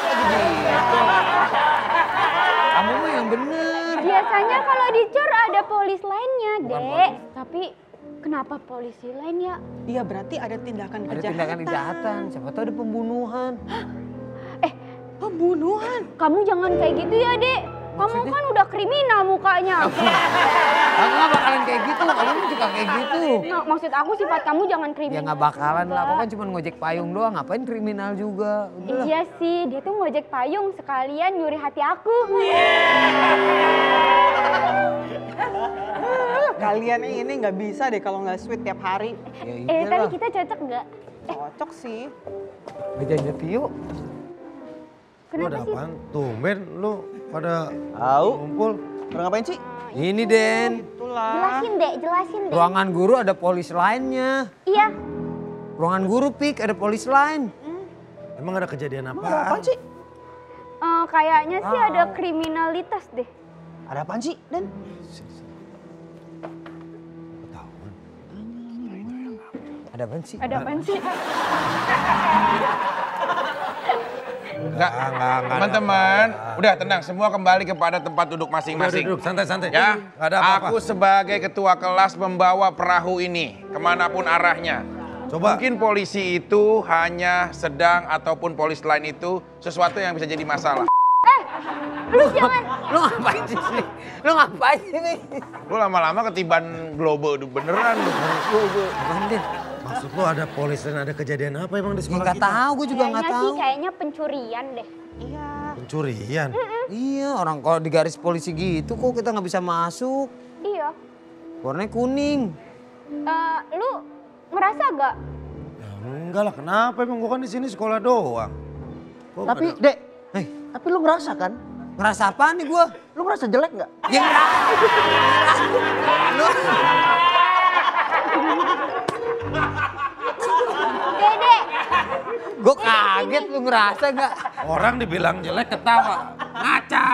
[SPEAKER 8] Kamu mah yang bener.
[SPEAKER 10] Biasanya kalau dicor ada polis lainnya, Dek. Tapi kenapa polisi lain ya?
[SPEAKER 8] Iya berarti ada tindakan
[SPEAKER 3] Ada
[SPEAKER 8] kejahatan.
[SPEAKER 3] tindakan kejahatan, siapa tahu ada pembunuhan.
[SPEAKER 10] Eh,
[SPEAKER 8] Pembunuhan?
[SPEAKER 10] kamu jangan kayak gitu ya, Dek. Kamu kan udah kriminal mukanya.
[SPEAKER 3] Aku gak bakalan kayak gitu, kamu juga kayak gitu.
[SPEAKER 10] Nah, maksud aku sifat kamu jangan
[SPEAKER 3] Ya
[SPEAKER 10] kriminal.
[SPEAKER 3] gak bakalan lah, aku
[SPEAKER 10] juga.
[SPEAKER 3] kan cuma ngojek payung doang, ngapain kriminal juga. Udah lah.
[SPEAKER 10] Iya sih, dia tuh ngojek payung sekalian nyuri hati aku.
[SPEAKER 11] Kalian ini nggak bisa deh kalau nggak sweet tiap hari.
[SPEAKER 10] Eh, tapi kita cocok nggak?
[SPEAKER 11] Cocok sih.
[SPEAKER 3] Meja Tio.
[SPEAKER 6] Lu ada apaan? Tumben lu pada
[SPEAKER 7] Tahu.
[SPEAKER 6] ngumpul.
[SPEAKER 7] Pada ngapain sih?
[SPEAKER 3] Ini Den.
[SPEAKER 10] Jelasin deh, jelasin deh.
[SPEAKER 3] Ruangan guru ada polis lainnya.
[SPEAKER 10] Iya.
[SPEAKER 3] Ruangan guru Pik ada polis lain.
[SPEAKER 6] Emang ada kejadian apa?
[SPEAKER 7] Ada apaan sih?
[SPEAKER 10] Eh, kayaknya sih ada kriminalitas deh.
[SPEAKER 7] Ada apaan sih, Den?
[SPEAKER 3] Ada apaan sih?
[SPEAKER 10] Ada apaan sih?
[SPEAKER 1] Enggak, teman-teman, udah tenang, semua kembali kepada tempat duduk masing-masing.
[SPEAKER 6] Udah, duduk, santai-santai.
[SPEAKER 1] Ya,
[SPEAKER 6] Nggak ada apa-apa.
[SPEAKER 1] aku sebagai ketua kelas membawa perahu ini kemanapun arahnya.
[SPEAKER 6] Coba.
[SPEAKER 1] Mungkin polisi itu hanya sedang ataupun polis lain itu sesuatu yang bisa jadi masalah.
[SPEAKER 10] Lu jangan.
[SPEAKER 3] Lu ngapain sih? Lu ngapain sih?
[SPEAKER 1] Lu lama-lama ketiban globo beneran lu.
[SPEAKER 3] Den.
[SPEAKER 6] Maksud lu ada polis dan ada kejadian apa emang di sekolah
[SPEAKER 3] Nggak
[SPEAKER 6] kita?
[SPEAKER 3] tahu, gue juga nggak
[SPEAKER 10] Kayaknya
[SPEAKER 3] tahu.
[SPEAKER 10] sih kayaknya pencurian deh.
[SPEAKER 11] Iya.
[SPEAKER 6] Pencurian?
[SPEAKER 3] Iya, orang kalau di garis polisi gitu kok kita nggak bisa masuk.
[SPEAKER 10] Iya.
[SPEAKER 3] Warnanya kuning.
[SPEAKER 10] Eh, lu ngerasa gak?
[SPEAKER 6] Ya, enggak lah, kenapa emang gua kan di sini sekolah doang. Kok
[SPEAKER 7] Tapi,
[SPEAKER 6] ada-
[SPEAKER 7] Dek,
[SPEAKER 3] Hei,
[SPEAKER 7] tapi lu ngerasa kan?
[SPEAKER 3] ngerasa apa nih gua?
[SPEAKER 7] Lu ngerasa jelek nggak?
[SPEAKER 3] Ya ngerasa. Lu
[SPEAKER 10] Dede.
[SPEAKER 3] gue kaget lu ngerasa nggak?
[SPEAKER 6] orang dibilang jelek ketawa. Ngaca.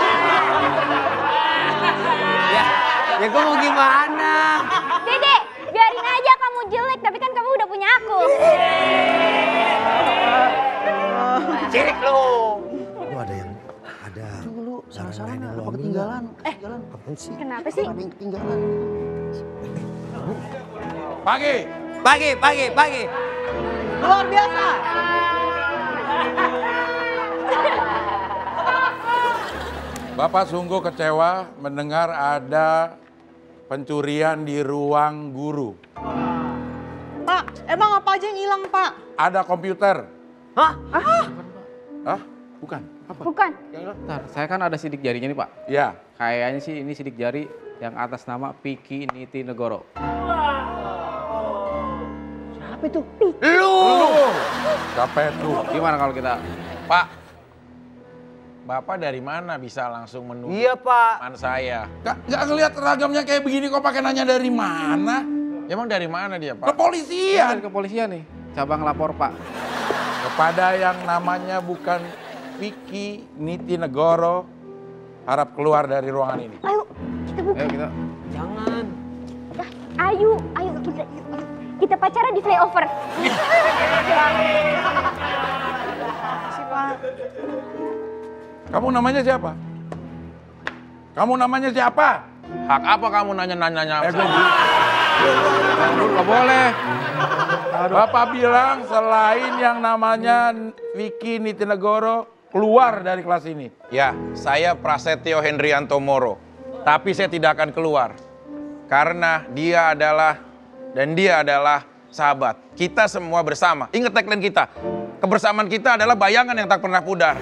[SPEAKER 3] Ya, ya gue mau gimana?
[SPEAKER 10] Dede, biarin aja kamu jelek, tapi kan kamu udah punya aku.
[SPEAKER 3] Cilik lu.
[SPEAKER 6] Lu ada yang ada.
[SPEAKER 7] Tunggu lu, salah-salah
[SPEAKER 6] Barang lain yang
[SPEAKER 7] apa
[SPEAKER 6] lu ambil
[SPEAKER 7] ketinggalan?
[SPEAKER 10] Eh,
[SPEAKER 7] Ketinggalan.
[SPEAKER 6] Apaan sih?
[SPEAKER 10] Kenapa sih?
[SPEAKER 7] Ada yang ketinggalan.
[SPEAKER 1] Pagi.
[SPEAKER 3] Pagi, pagi, pagi.
[SPEAKER 11] Luar biasa.
[SPEAKER 1] Bapak sungguh kecewa mendengar ada pencurian di ruang guru.
[SPEAKER 11] Pak, emang apa aja yang hilang, Pak?
[SPEAKER 1] Ada komputer.
[SPEAKER 3] Hah?
[SPEAKER 1] Hah? Bukan. Apa?
[SPEAKER 10] Bukan.
[SPEAKER 8] Bentar, saya kan ada sidik jarinya nih Pak.
[SPEAKER 1] Ya.
[SPEAKER 8] Kayaknya sih ini sidik jari yang atas nama Piki Niti Negoro.
[SPEAKER 7] Siapa itu?
[SPEAKER 1] Lu. Siapa itu?
[SPEAKER 8] Gimana kalau kita...
[SPEAKER 1] Pak, Bapak dari mana bisa langsung menuduh
[SPEAKER 3] Iya Pak.
[SPEAKER 1] teman saya? Gak, gak ngeliat seragamnya kayak begini kok pakai nanya dari mana? Emang dari mana dia, Pak? Kepolisian.
[SPEAKER 8] Dari kepolisian nih, cabang lapor Pak.
[SPEAKER 1] Kepada yang namanya bukan Vicky Niti Negoro, harap keluar dari ruangan ini.
[SPEAKER 10] Ayo, kita buka.
[SPEAKER 8] Ayo kita...
[SPEAKER 3] Jangan.
[SPEAKER 10] Ah, ayo, ayo kita kita pacaran di flyover.
[SPEAKER 11] Si Pak.
[SPEAKER 1] Kamu namanya siapa? Kamu namanya siapa? Hak apa kamu nanya-nanya? Eh, Gak boleh. Bapak bilang selain yang namanya Vicky Niti Negoro keluar dari kelas ini. Ya, saya Prasetyo Hendrianto Moro. Tapi saya tidak akan keluar. Karena dia adalah dan dia adalah sahabat. Kita semua bersama. Ingat tagline kita. Kebersamaan kita adalah bayangan yang tak pernah pudar.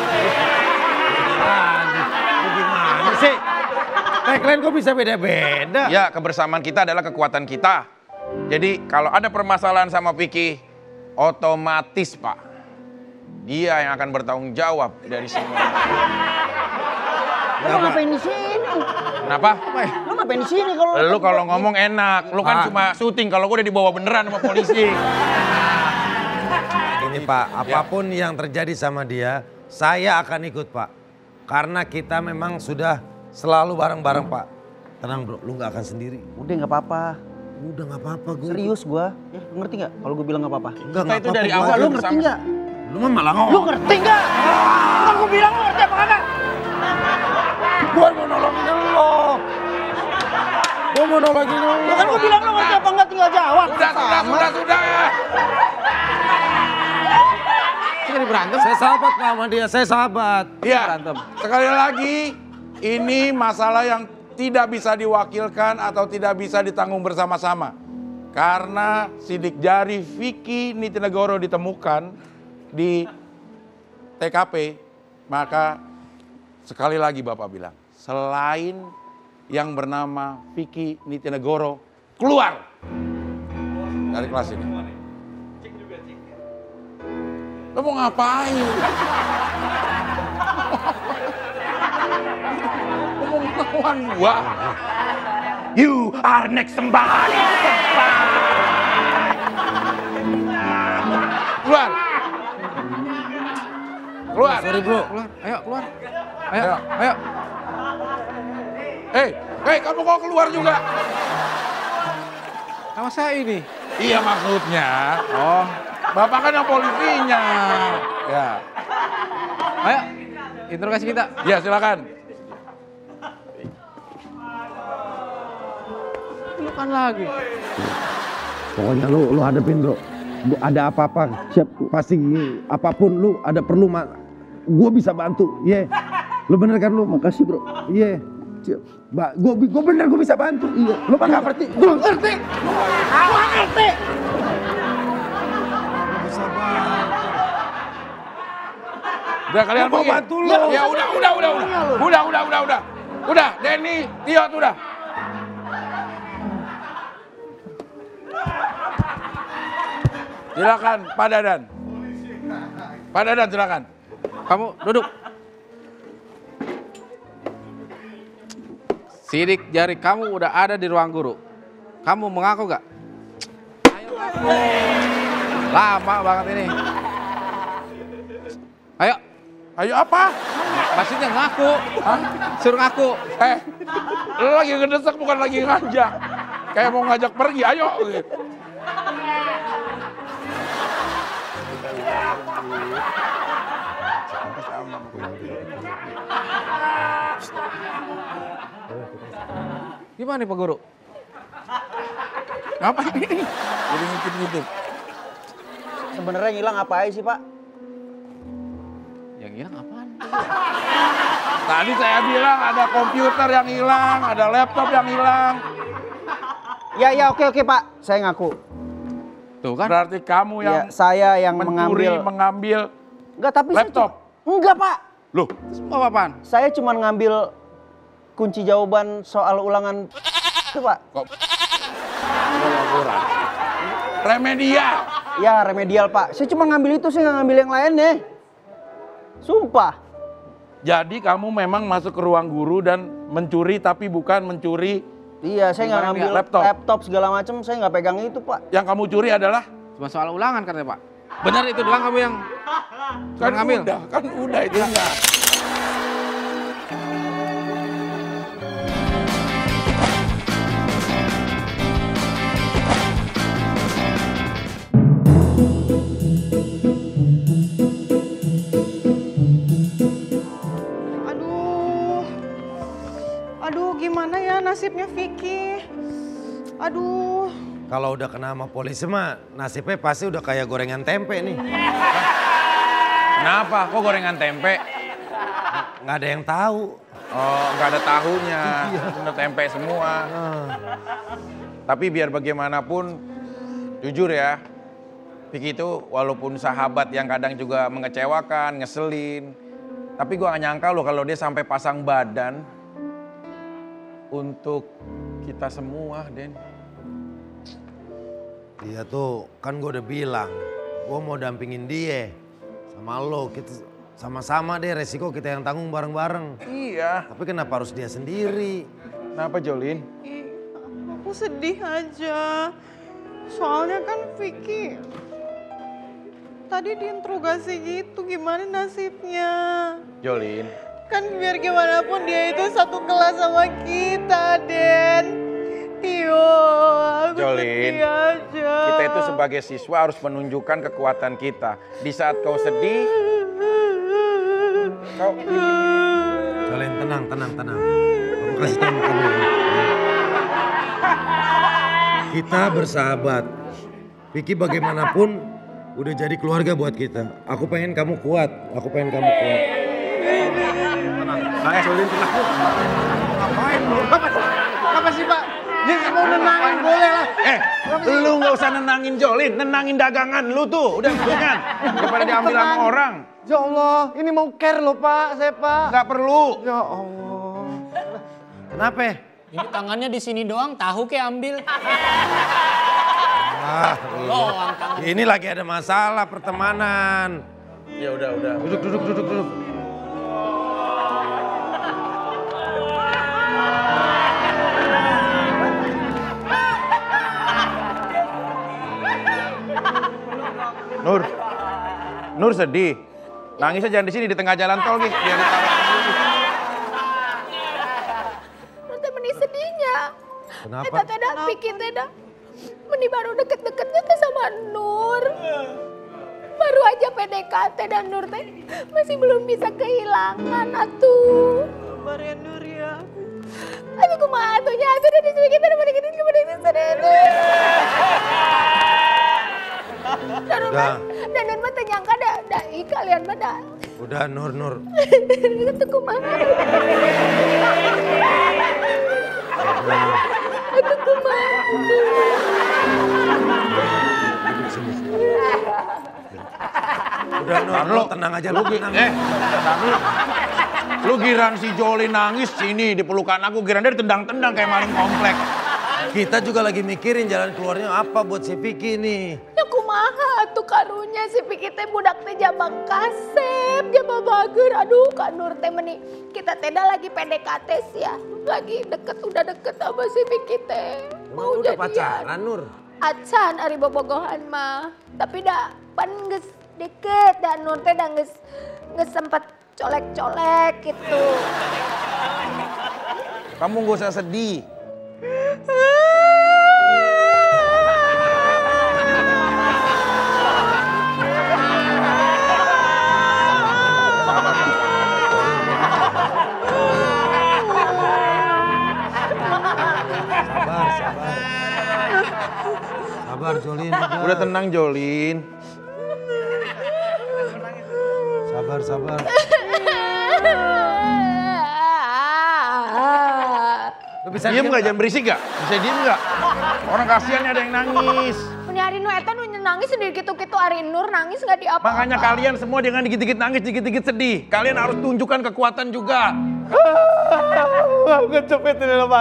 [SPEAKER 6] Gimana sih? Tagline kok bisa beda-beda?
[SPEAKER 1] Ya, kebersamaan kita adalah kekuatan kita. Jadi kalau ada permasalahan sama Vicky, otomatis Pak, dia yang akan bertanggung jawab dari semua.
[SPEAKER 7] Lu ngapain di sini?
[SPEAKER 1] Kenapa?
[SPEAKER 7] Lu ngapain di sini kalau
[SPEAKER 1] Lu kalau ngomong enak, lu kan
[SPEAKER 6] Pak.
[SPEAKER 1] cuma syuting, kalau gue udah dibawa beneran sama polisi.
[SPEAKER 6] Ini Pak, apapun yang terjadi sama dia, saya akan ikut Pak. Karena kita memang sudah selalu bareng-bareng Pak. Tenang bro, lu gak akan sendiri.
[SPEAKER 7] Udah nggak apa-apa.
[SPEAKER 6] Udah gak apa-apa gue.
[SPEAKER 7] Serius gua. Ya, lu ngerti nggak? Kalau gue bilang nggak apa-apa.
[SPEAKER 6] Enggak,
[SPEAKER 1] Kita
[SPEAKER 6] nggak
[SPEAKER 1] itu
[SPEAKER 6] apa-apa,
[SPEAKER 1] dari
[SPEAKER 6] gua
[SPEAKER 1] awal
[SPEAKER 6] aja.
[SPEAKER 7] Lu
[SPEAKER 1] bersama.
[SPEAKER 7] ngerti nggak?
[SPEAKER 6] Lu mah malah
[SPEAKER 7] Lu
[SPEAKER 6] ngomong.
[SPEAKER 7] ngerti nggak? Kan gue bilang lu ngerti apa kagak?
[SPEAKER 6] Gue mau nolongin lu. Gue mau nolongin lu.
[SPEAKER 7] Lu kan gue bilang lu ngerti apa nggak tinggal jawab.
[SPEAKER 1] Sudah, sudah, sudah, sudah.
[SPEAKER 8] Kita berantem.
[SPEAKER 6] Saya sahabat Pak sama dia, saya sahabat.
[SPEAKER 1] Iya,
[SPEAKER 8] Berantem.
[SPEAKER 1] sekali lagi, ini masalah yang tidak bisa diwakilkan atau tidak bisa ditanggung bersama-sama. Karena sidik jari Vicky Niti Negoro ditemukan di T K P, maka sekali lagi Bapak bilang, selain yang bernama Vicky Nitinegoro keluar dari kelas ini. Lo mau ngapain? Lo mau ngelawan gua? You are next somebody. Keluar. Keluar.
[SPEAKER 8] Sorry bro, keluar. Ayo keluar. Ayo,
[SPEAKER 1] Ayo.
[SPEAKER 8] ayo.
[SPEAKER 1] Hei, hei kamu kok keluar juga?
[SPEAKER 8] Sama saya ini.
[SPEAKER 1] Iya maksudnya. Oh, Bapak kan yang polisinya. Ya.
[SPEAKER 8] Ayo, interogasi kita.
[SPEAKER 1] Ya silakan.
[SPEAKER 8] Pelukan lagi.
[SPEAKER 6] Pokoknya lu lu hadepin bro. Bu, ada apa-apa siap pasti apapun lu ada perlu ma gue bisa bantu. Iya. Yeah. Lu bener kan lu? Makasih bro. Iya. Yeah. Ba, gue gue bener gue bisa bantu. Iya. Lu mah nggak ngerti. Gue ngerti. Gue ngerti. Bisa bantu.
[SPEAKER 1] Udah kalian
[SPEAKER 6] mau
[SPEAKER 1] pergi.
[SPEAKER 6] bantu lu.
[SPEAKER 1] Ya, ya udah udah udah udah. Udah udah udah udah. Udah, Denny, Tio udah. Silakan, Pak Dadan. Pak Dadan silakan.
[SPEAKER 8] Kamu duduk. Sidik jari kamu udah ada di ruang guru. Kamu mengaku gak? Ayo ngaku. Lama banget ini. Ayo.
[SPEAKER 1] Ayo apa?
[SPEAKER 8] Maksudnya ngaku. Hah? Suruh ngaku.
[SPEAKER 1] Eh, lu lagi ngedesak bukan lagi ngajak. Kayak mau ngajak pergi, ayo.
[SPEAKER 8] Gimana nih Pak Guru?
[SPEAKER 1] Ngapain ini? Jadi ngintip-ngintip.
[SPEAKER 7] Sebenarnya yang hilang apa aja sih Pak?
[SPEAKER 8] Yang hilang apaan?
[SPEAKER 1] Tadi saya bilang ada komputer yang hilang, ada laptop yang hilang.
[SPEAKER 7] Ya ya oke oke Pak, saya ngaku.
[SPEAKER 8] Tuh kan?
[SPEAKER 1] Berarti kamu yang
[SPEAKER 7] Ya, saya yang
[SPEAKER 1] mencuri,
[SPEAKER 7] mengambil.
[SPEAKER 1] mengambil
[SPEAKER 7] Enggak tapi
[SPEAKER 1] laptop.
[SPEAKER 7] saya cu- enggak Pak.
[SPEAKER 1] Loh,
[SPEAKER 8] Semua apaan?
[SPEAKER 7] Saya cuma ngambil kunci jawaban soal ulangan itu Pak.
[SPEAKER 1] kok remedial.
[SPEAKER 7] Ya remedial Pak. Saya cuma ngambil itu, saya nggak ngambil yang lain deh. Sumpah.
[SPEAKER 1] Jadi kamu memang masuk ke ruang guru dan mencuri tapi bukan mencuri.
[SPEAKER 7] Iya, saya nggak
[SPEAKER 1] Barang
[SPEAKER 7] ngambil
[SPEAKER 1] ya, laptop.
[SPEAKER 7] laptop segala macam, saya nggak pegang itu Pak.
[SPEAKER 1] Yang kamu curi adalah
[SPEAKER 8] Cuma soal ulangan katanya Pak. Benar itu doang kamu yang
[SPEAKER 1] kan
[SPEAKER 8] ngambil?
[SPEAKER 1] udah, kan udah itu enggak.
[SPEAKER 11] Aduh. Aduh, gimana ya nasibnya Vicky? Aduh.
[SPEAKER 6] Kalau udah kena sama polisi mah nasibnya pasti udah kayak gorengan tempe nih.
[SPEAKER 1] Kenapa? Kok gorengan tempe?
[SPEAKER 6] Nggak ada yang tahu.
[SPEAKER 1] Oh, nggak ada tahunya. Bener tempe semua. Tapi biar bagaimanapun, jujur ya, Vicky itu walaupun sahabat yang kadang juga mengecewakan, ngeselin. Tapi gue gak nyangka loh kalau dia sampai pasang badan untuk kita semua, Den.
[SPEAKER 6] Iya tuh, kan gue udah bilang, gue mau dampingin dia sama lo, kita sama-sama deh resiko kita yang tanggung bareng-bareng.
[SPEAKER 1] Iya.
[SPEAKER 6] Tapi kenapa harus dia sendiri?
[SPEAKER 1] Kenapa Jolin?
[SPEAKER 11] Ih, aku sedih aja. Soalnya kan Vicky tadi diinterogasi gitu, gimana nasibnya?
[SPEAKER 1] Jolin.
[SPEAKER 11] Kan biar gimana pun dia itu satu kelas sama kita, Den. Tio, aku
[SPEAKER 1] Jolin,
[SPEAKER 11] sedih aja.
[SPEAKER 1] kita itu sebagai siswa harus menunjukkan kekuatan kita. Di saat kau sedih, kau...
[SPEAKER 6] Jolin, tenang, tenang, tenang. Aku kasih tahu kamu ya. Kita bersahabat. Vicky bagaimanapun udah jadi keluarga buat kita. Aku pengen kamu kuat. Aku pengen kamu kuat.
[SPEAKER 1] Nah, Jolin, tenang.
[SPEAKER 6] Ngapain lu?
[SPEAKER 5] Apa sih Pak? Ya mau nenangin boleh lah.
[SPEAKER 1] Eh, lu nggak usah nenangin Jolin, nenangin dagangan lu tuh. Udah mendingan daripada diambil sama orang.
[SPEAKER 5] Ya Allah, ini mau care loh Pak, saya Pak.
[SPEAKER 1] Nggak perlu.
[SPEAKER 5] Ya Allah.
[SPEAKER 6] Kenapa?
[SPEAKER 5] Ini tangannya di sini doang, tahu kayak ambil.
[SPEAKER 4] Ah,
[SPEAKER 5] Doang tangan.
[SPEAKER 4] ini lagi ada masalah pertemanan.
[SPEAKER 1] Ya udah, udah.
[SPEAKER 4] Duduk, duduk, duduk, duduk.
[SPEAKER 1] Nur, Nur sedih. Nangisnya jangan di sini di tengah jalan tol gitu. Biar ditawarin dulu.
[SPEAKER 2] Nanti meni sedihnya.
[SPEAKER 4] Kenapa?
[SPEAKER 2] Eta teh dah bikin teh dah. Meni baru deket-deketnya teh sama Nur. Baru aja P D K T dan Nur teh masih belum bisa kehilangan atuh.
[SPEAKER 11] Sabar ya Nur ya.
[SPEAKER 2] Aduh kumaha atuhnya atuh dan disini kita udah diketin kemudian sedih. Dan Nur mah, dan Nur mah teh nyangka dah, dah ih kalian mah dah.
[SPEAKER 4] Udah Nur, Nur.
[SPEAKER 2] Itu kumaha. Itu kumaha.
[SPEAKER 4] Udah Nur, lu tenang aja, lu tenang.
[SPEAKER 1] Eh, tenang lu. Lu giran si Joli nangis sini di pelukan aku, giran dia ditendang-tendang kayak maling komplek.
[SPEAKER 4] Kita juga lagi mikirin jalan keluarnya apa buat si Vicky nih.
[SPEAKER 2] Ya kumaha atuh karunya si Piki teh budak teh jabang kasep, jabang bager. Aduh Kak Nur teh meni kita teh dah lagi P D K T sih ya. Lagi deket, udah deket sama si Piki teh.
[SPEAKER 4] Mau udah pacaran Nur?
[SPEAKER 2] Acan ari bobogohan mah. Tapi dah pan geus deket dan Nur teh dah geus geus sempet colek-colek gitu.
[SPEAKER 1] Kamu gak usah sedih.
[SPEAKER 4] Sabar, sabar. Sabar Jolin. Udah,
[SPEAKER 1] udah tenang Jolin.
[SPEAKER 4] Sabar, sabar.
[SPEAKER 1] Bisa diem nggak? Jangan berisik nggak? Bisa diem nggak? Orang kasihan ada yang nangis.
[SPEAKER 2] Ini hari nu eta nu nangis sendiri gitu-gitu, Ari Nur nangis nggak di apa-apa.
[SPEAKER 1] Makanya kalian semua jangan dikit-dikit nangis, dikit-dikit sedih. Kalian harus tunjukkan kekuatan juga.
[SPEAKER 9] Aku kecepet ini loh Pak.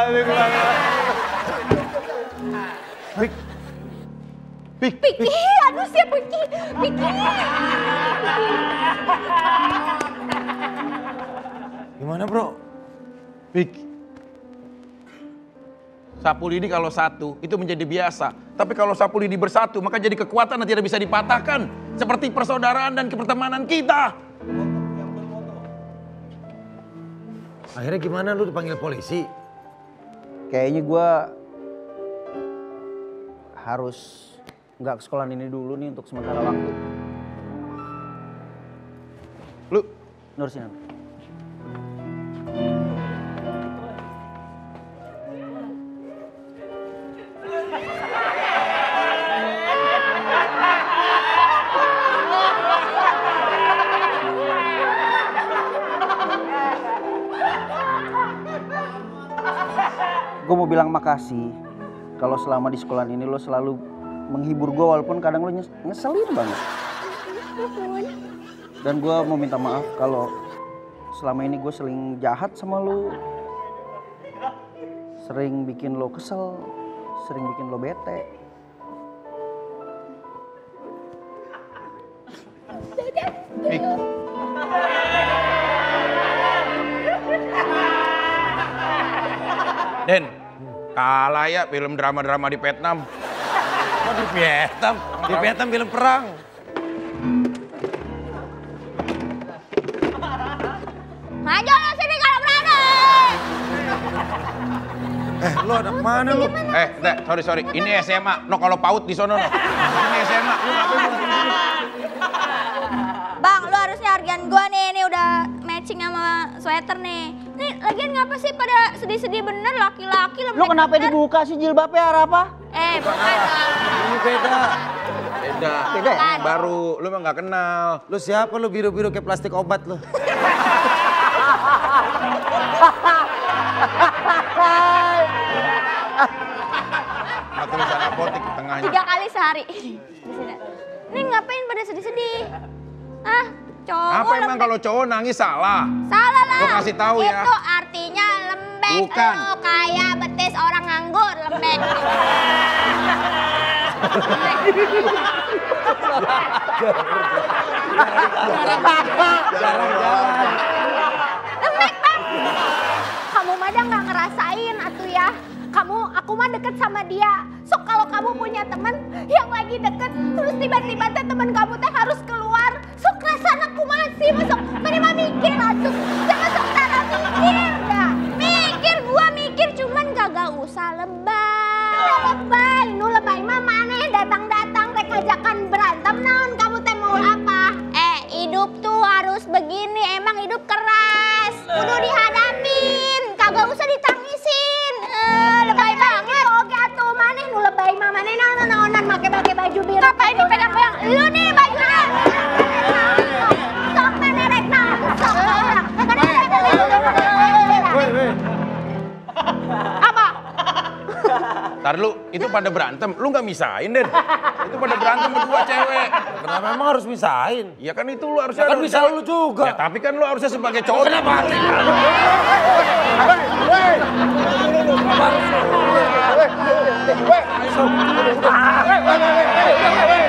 [SPEAKER 1] Pik. Pik.
[SPEAKER 2] Piki, aduh siap Piki. Piki.
[SPEAKER 4] Gimana bro?
[SPEAKER 1] Pik. Sapu lidi kalau satu itu menjadi biasa. Tapi kalau sapu lidi bersatu maka jadi kekuatan dan tidak bisa dipatahkan. Seperti persaudaraan dan kepertemanan kita.
[SPEAKER 4] Akhirnya gimana lu dipanggil polisi?
[SPEAKER 7] Kayaknya gue harus nggak ke sekolah ini dulu nih untuk sementara waktu.
[SPEAKER 1] Lu?
[SPEAKER 7] Nur sini. Gue mau bilang makasih kalau selama di sekolah ini lo selalu menghibur gue walaupun kadang lo nyes ngeselin banget. Dan gue mau minta maaf kalau selama ini gue sering jahat sama lo, sering bikin lo kesel, sering bikin lo bete.
[SPEAKER 1] Pik. Den, kalah ya film drama-drama di Vietnam.
[SPEAKER 4] Oh di Vietnam? Di Vietnam film perang.
[SPEAKER 10] Maju lo sini kalau berani.
[SPEAKER 4] Eh lu anak mana lu?
[SPEAKER 1] Eh, deh, sorry sorry. Ini S M A. No kalau paut di sono no. Ini S M A. Lu ngapain mau di sini?
[SPEAKER 10] Bang, lu harusnya hargain gua nih, ini udah matching sama sweater nih. Nih, lagian ngapa sih pada sedih-sedih bener laki-laki
[SPEAKER 7] Lo kenapa
[SPEAKER 10] bener.
[SPEAKER 7] dibuka sih jilbabnya apa?
[SPEAKER 10] Eh, bukan.
[SPEAKER 4] Ini beda.
[SPEAKER 1] Beda.
[SPEAKER 7] Beda ya?
[SPEAKER 1] Baru, lu mah nggak kenal.
[SPEAKER 4] Lu siapa lu biru-biru kayak plastik obat lu?
[SPEAKER 1] Nah, tulisan apotek di tengahnya.
[SPEAKER 10] Tiga kali sehari. Di sini. Ini ngapain pada sedih-sedih? Ah, cowok
[SPEAKER 1] Apa emang
[SPEAKER 10] lembek.
[SPEAKER 1] kalau cowok nangis salah?
[SPEAKER 10] Salah lah.
[SPEAKER 1] Gua kasih tahu ya.
[SPEAKER 10] Itu artinya lembek.
[SPEAKER 1] Bukan.
[SPEAKER 10] Lo kayak betis orang nganggur, lembek. Lembek, Bang.
[SPEAKER 2] Kamu mah dah nggak ngerasain atuh ya. Kamu, aku mah deket sama dia. So kalau kamu punya temen yang lagi deket, terus tiba-tiba teh temen kamu teh harus keluar. Sok rasana aku masih masuk. Mana mah mikir atuh. Jangan sok tara mikir dah.
[SPEAKER 10] Mikir, gua mikir cuman kagak usah lebay.
[SPEAKER 2] Ya lebay, nu lebay mah maneh datang-datang rek ngajakan berantem naon kamu teh mau apa?
[SPEAKER 10] Eh, hidup tuh harus begini. Emang hidup keras. Kudu dihadapin. Kagak usah ditangisin. Eh, lebay banget.
[SPEAKER 2] Oke atuh maneh nu lebay mah maneh naon-naonan make pakai baju biru.
[SPEAKER 10] Ngapain dipegang-pegang? Lu nih bajunya.
[SPEAKER 2] Sok maneh rek naon? Sok.
[SPEAKER 10] Apa?
[SPEAKER 1] Ntar lu, itu pada berantem, lu nggak misahin, Den. Itu pada berantem berdua cewek.
[SPEAKER 4] Kenapa emang harus misahin?
[SPEAKER 1] Ya kan itu lu harusnya...
[SPEAKER 4] Ya kan
[SPEAKER 1] ada-
[SPEAKER 4] bisa lu juga.
[SPEAKER 1] Ya tapi kan lu harusnya sebagai cowok.
[SPEAKER 4] Kenapa?
[SPEAKER 1] Kenapa?